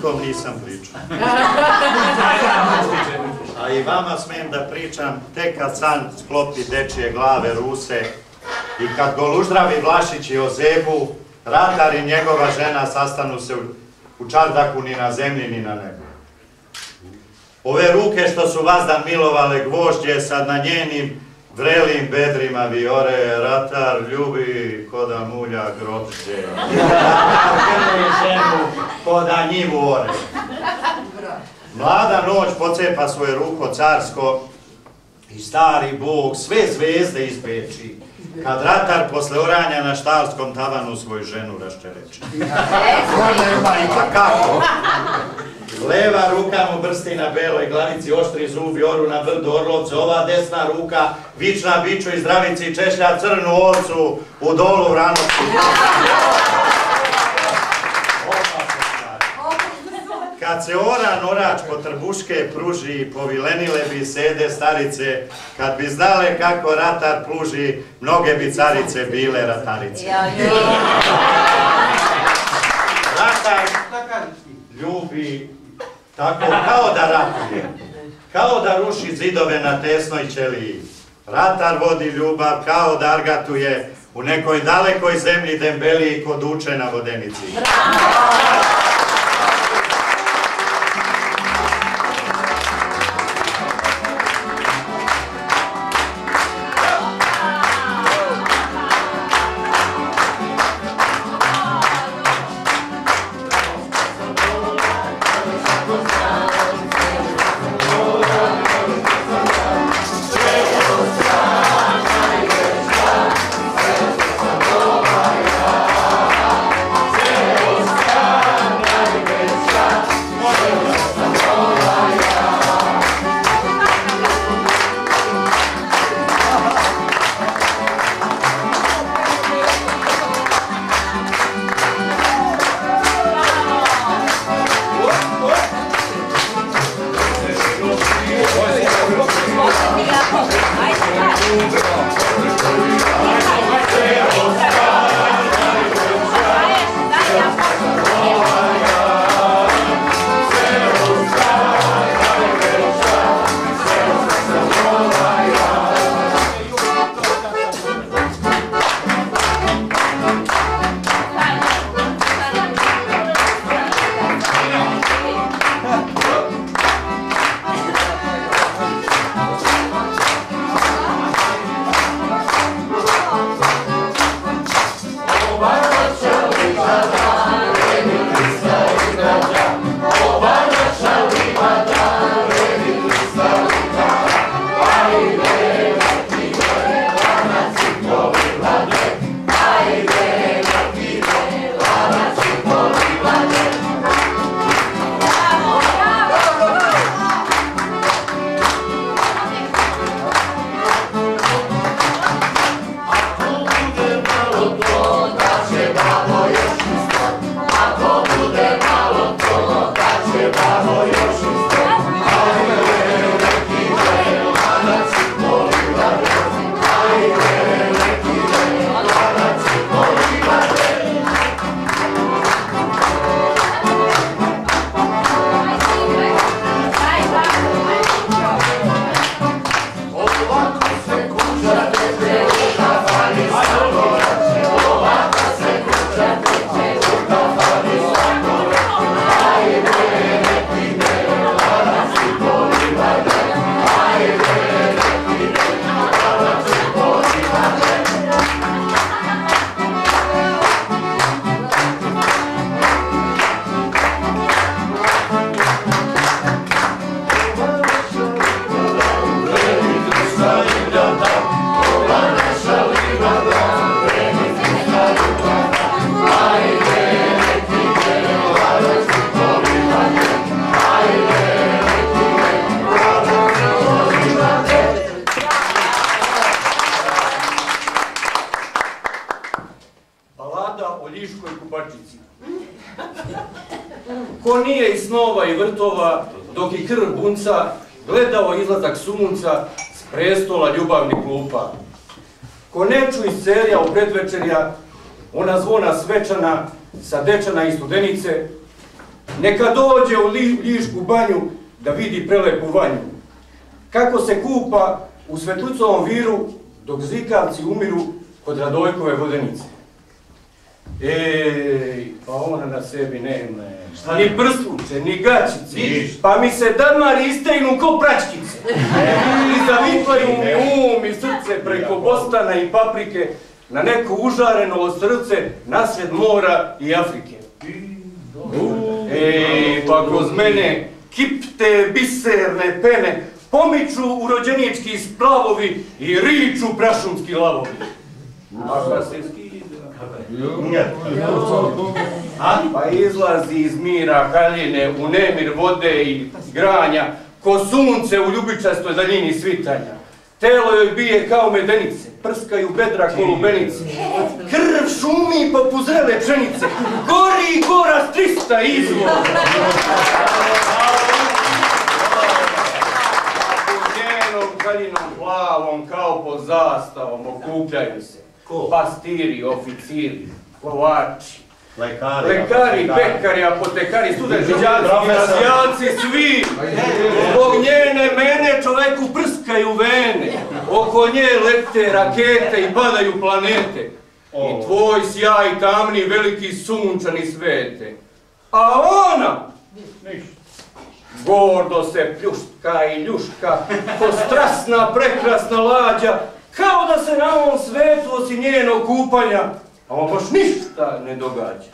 nikom nisam pričao. A i vama smijem da pričam tek kad san sklopi dečije glave ruse i kad goluždravi Vlašići ozebu, ratar i njegova žena sastanu se u čardaku ni na zemlji ni na nebu. Ove ruke što su vazdan milovale gvožđe, sad na njenim vrelim bedrima viore, ratar ljubi ko da mulja grožđe. Ratar grli ženu ko da njivu ore. Mlada noć pocepa svoje ruko carsko i stari Bog sve zvezde ispeči, kad ratar posle oranja na štalskom tavanu svoju ženu raščereči. Pa kako? Leva ruka mu brsti na beloj glavici, oštri zubi oru na brdu orlovce, ova desna ruka vična biću i zdravici češlja crnu ovcu u dolu Vranovcu. Kad se oran orač po trbuške pruži, povilenile bi sede starice, kad bi znale kako ratar pluži, mnoge bi carice bile ratarice. Ratar ljubi tako kao da ratuje, kao da ruši zidove na tesnoj ćeliji. Ratar vodi ljubav kao da argatuje u nekoj dalekoj zemlji dembeliji kod uče na vodenici. Ko nije iz snova i vrtova, dok i krv bunca, gledao izlazak sunca s prestola ljubavnih klupa. Ko ne ču iz serija u predvečerja, ona zvona svečana, sa dečana i studenice, Neka dođe u Lišku banju da vidi prelepu vanju. Kako se kupa u Svetlicovom viru dok zikavci umiru kod Radojkove vodenice. Ej, pa ona na sebi nema ni prsluče, ni gačice, pa mi se damari istegnu ko pračkice. I zavitlaju mi um i srce preko Bostana i Paprike na neko užareno srce nasred mora i Afrike. Ej, pa kroz mene kipte biserne pene pomiču urođenički splavovi i riču prašumski lavovi. A se skida? Pa izlazi iz mira haljine u nemir vode i granja, ko sunce u ljubičastoj daljini svitanja. Telo joj bije kao medenice, prskaju bedra ko lubenice. Krv šumi poput zrele pšenice, gori gora 300 izvora. Kaljinom plavom kao pod zastavom okupljaju se pastiri, oficiri, kovači, lekari, pekari, apotekari, studenti, đaci, gimnazijalci, svi. Zbog njene mene čoveku prskaju vene, oko nje lete rakete i padaju planete. I tvoj sjaj tamni, veliki sunčani svete. A ona gordo se pljuška i ljuška, ko strasna, prekrasna lađa, kao da se na ovom svetu osim njenog kupanja, a on baš ništa ne događa.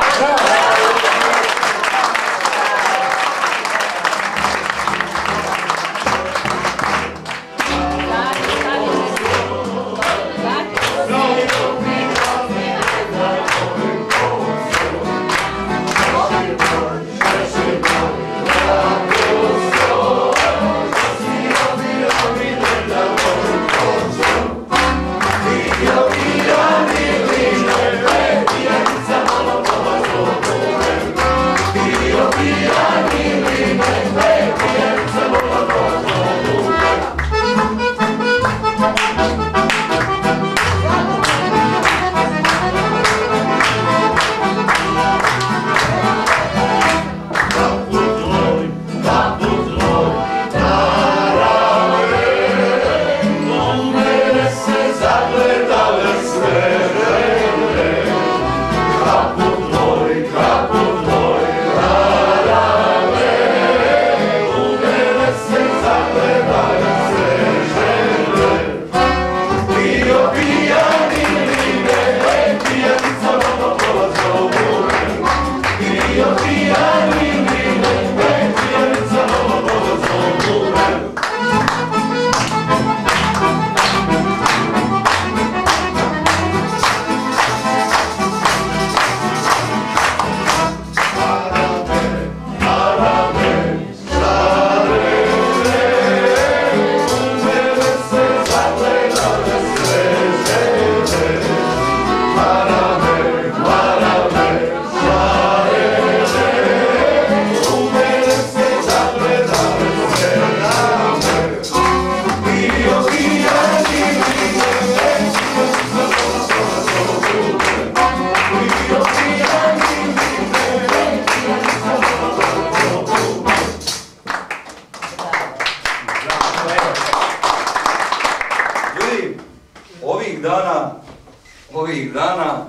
Ovih dana,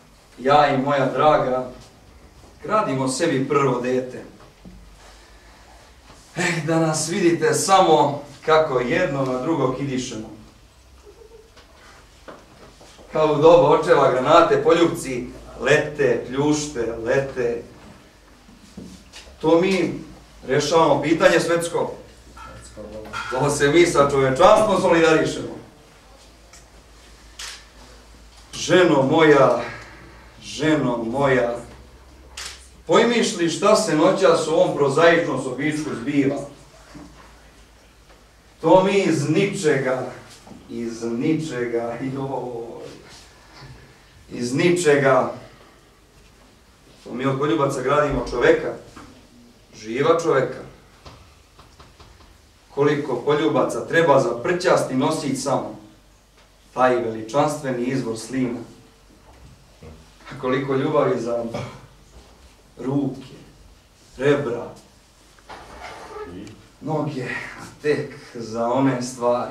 ja i moja draga, gradimo sebi prvo dete. Da nas vidite samo kako jedno na drugo kidišemo. Kao u doba očeva granate, poljupci lete, pljušte, lete. To mi rješavamo pitanje svetsko. To se mi sa čovečanstvom solidarišemo. Ženo moja, pojmiš li šta se noćas u ovom prozaičnom sobičku zbiva? To mi iz ničega, to mi od poljubaca gradimo čoveka, živa čoveka. Koliko poljubaca treba za prćasti nosić samo, taj veličanstveni izvor slina. A koliko ljubavi za ruke, rebra, noge, a tek za one stvari.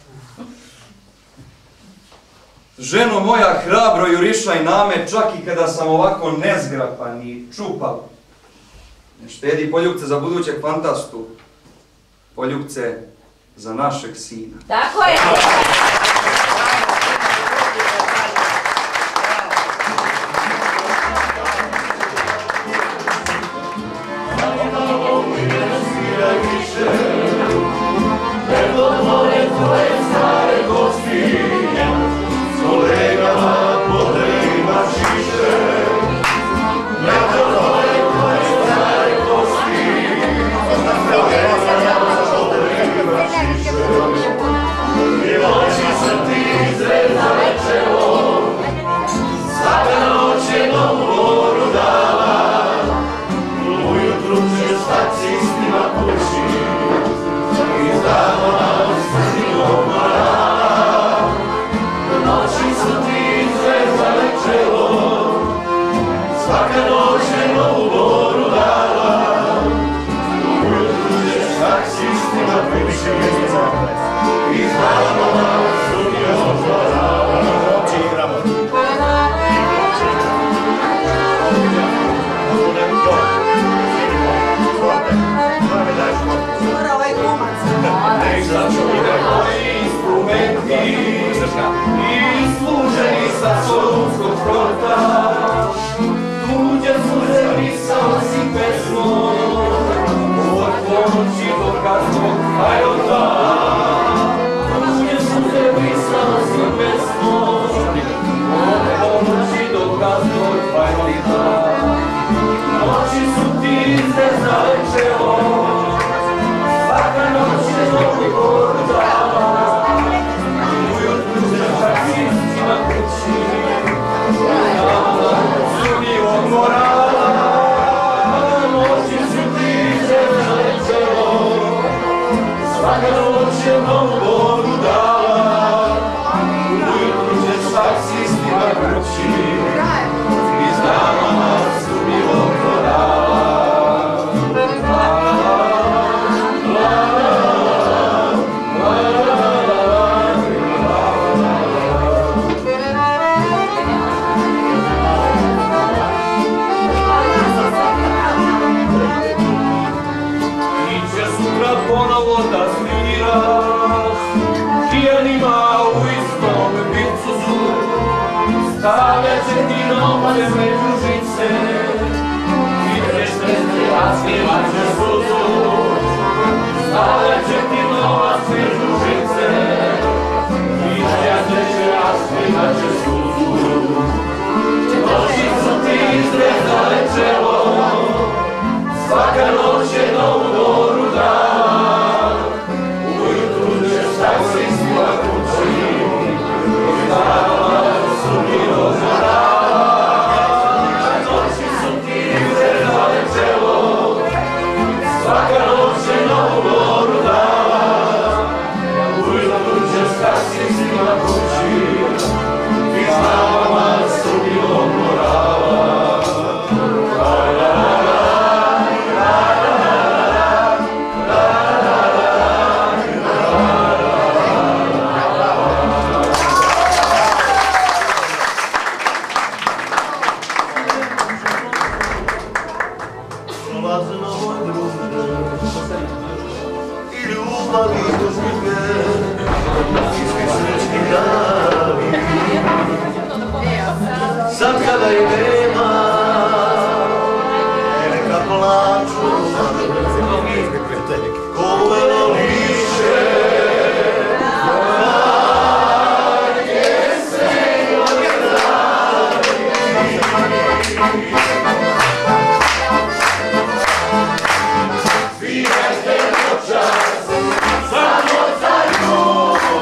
Ženo moja, hrabro jurišaj name, čak i kada sam ovako nezgrapan i čupav. Ne štedi poljupce za budućeg fantastu, poljupce za našeg sina. Tako je!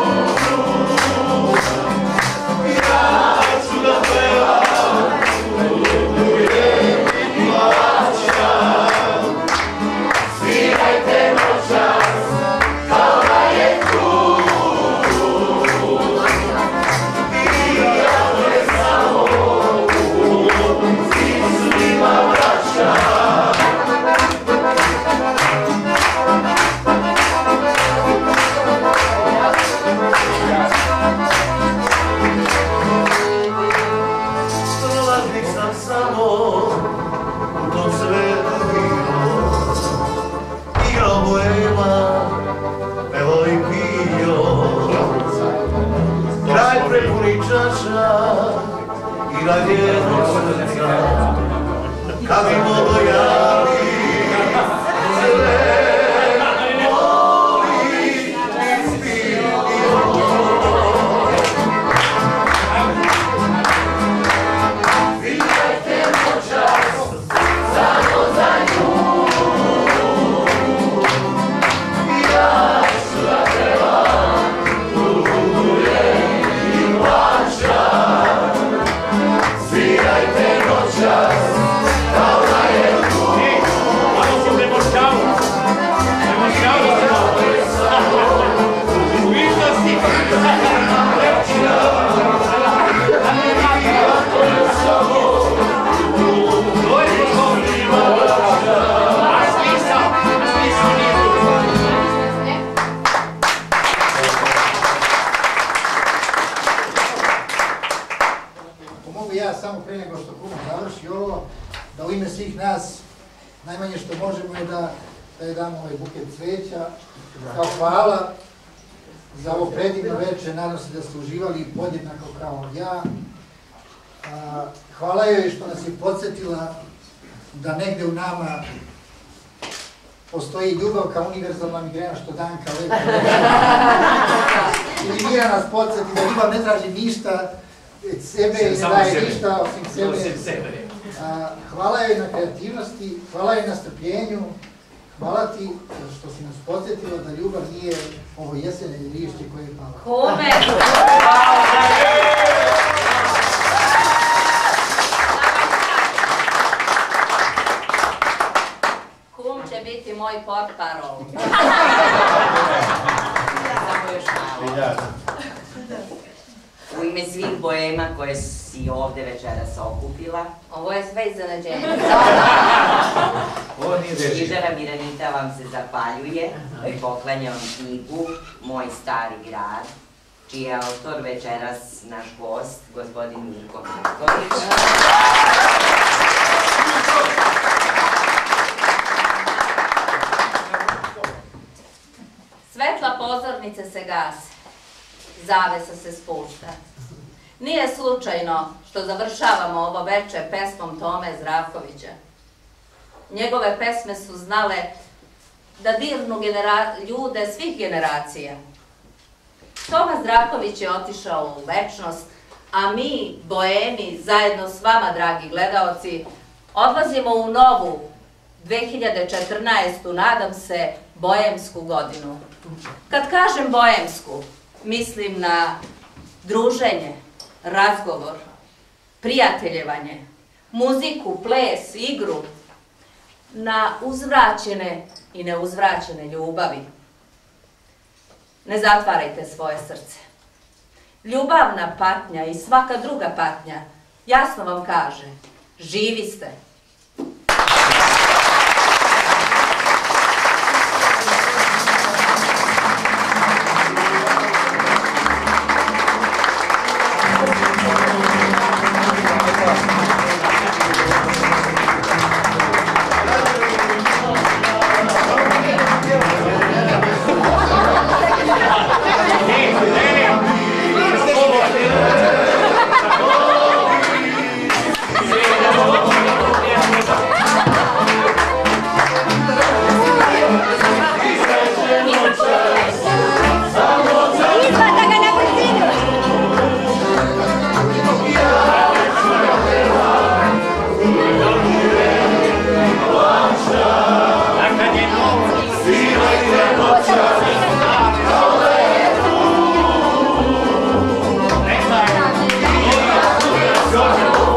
Ja ću da pevam kad jednog srca, kad bi mogo javi, da u ime svih nas najmanje što možemo je da joj damo ovaj buket cveća kao hvala za ovo predivno večer. Nadam se da ste uživali podjednako kao ja. Hvala joj što nas je podsjetila da negde u nama postoji ljubav kao univerzalna migrena što Danka lepo ili Mira nas podsjeti da ljubav ne traži ništa sebe i ne daje ništa osim sebe. Hvala joj na kreativnosti, hvala joj na strpljenju, hvala ti što si nas podsjetila da ljubav nije ovo jesenje lišće koje je palo. Kome? Kum će biti moj portparol. Samo još malo. U ime svih boema koje si ovde večeras okupila. Ovo je sve iznenađenje. Knjižara Miranita vam se zapaljuje i poklanja vam knjigu Moj stari grad, čiji je autor večeras naš gost, gospodin Mirko Mirković. Svetla pozornice se gase, zavesa se spušta. Nije slučajno što završavamo ovo večer pesmom Tome Zdravkovića. Njegove pesme su znale da dirnu ljude svih generacija. Toma Zdravković je otišao u večnost, a mi, boemi, zajedno s vama, dragi gledaoci, odlazimo u novu 2014. nadam se, boemsku godinu. Kad kažem boemsku, mislim na druženje, razgovor, prijateljevanje, muziku, ples, igru, na uzvraćene i neuzvraćene ljubavi. Ne zatvarajte svoje srce. Ljubavna patnja i svaka druga patnja jasno vam kaže, živi ste. Go!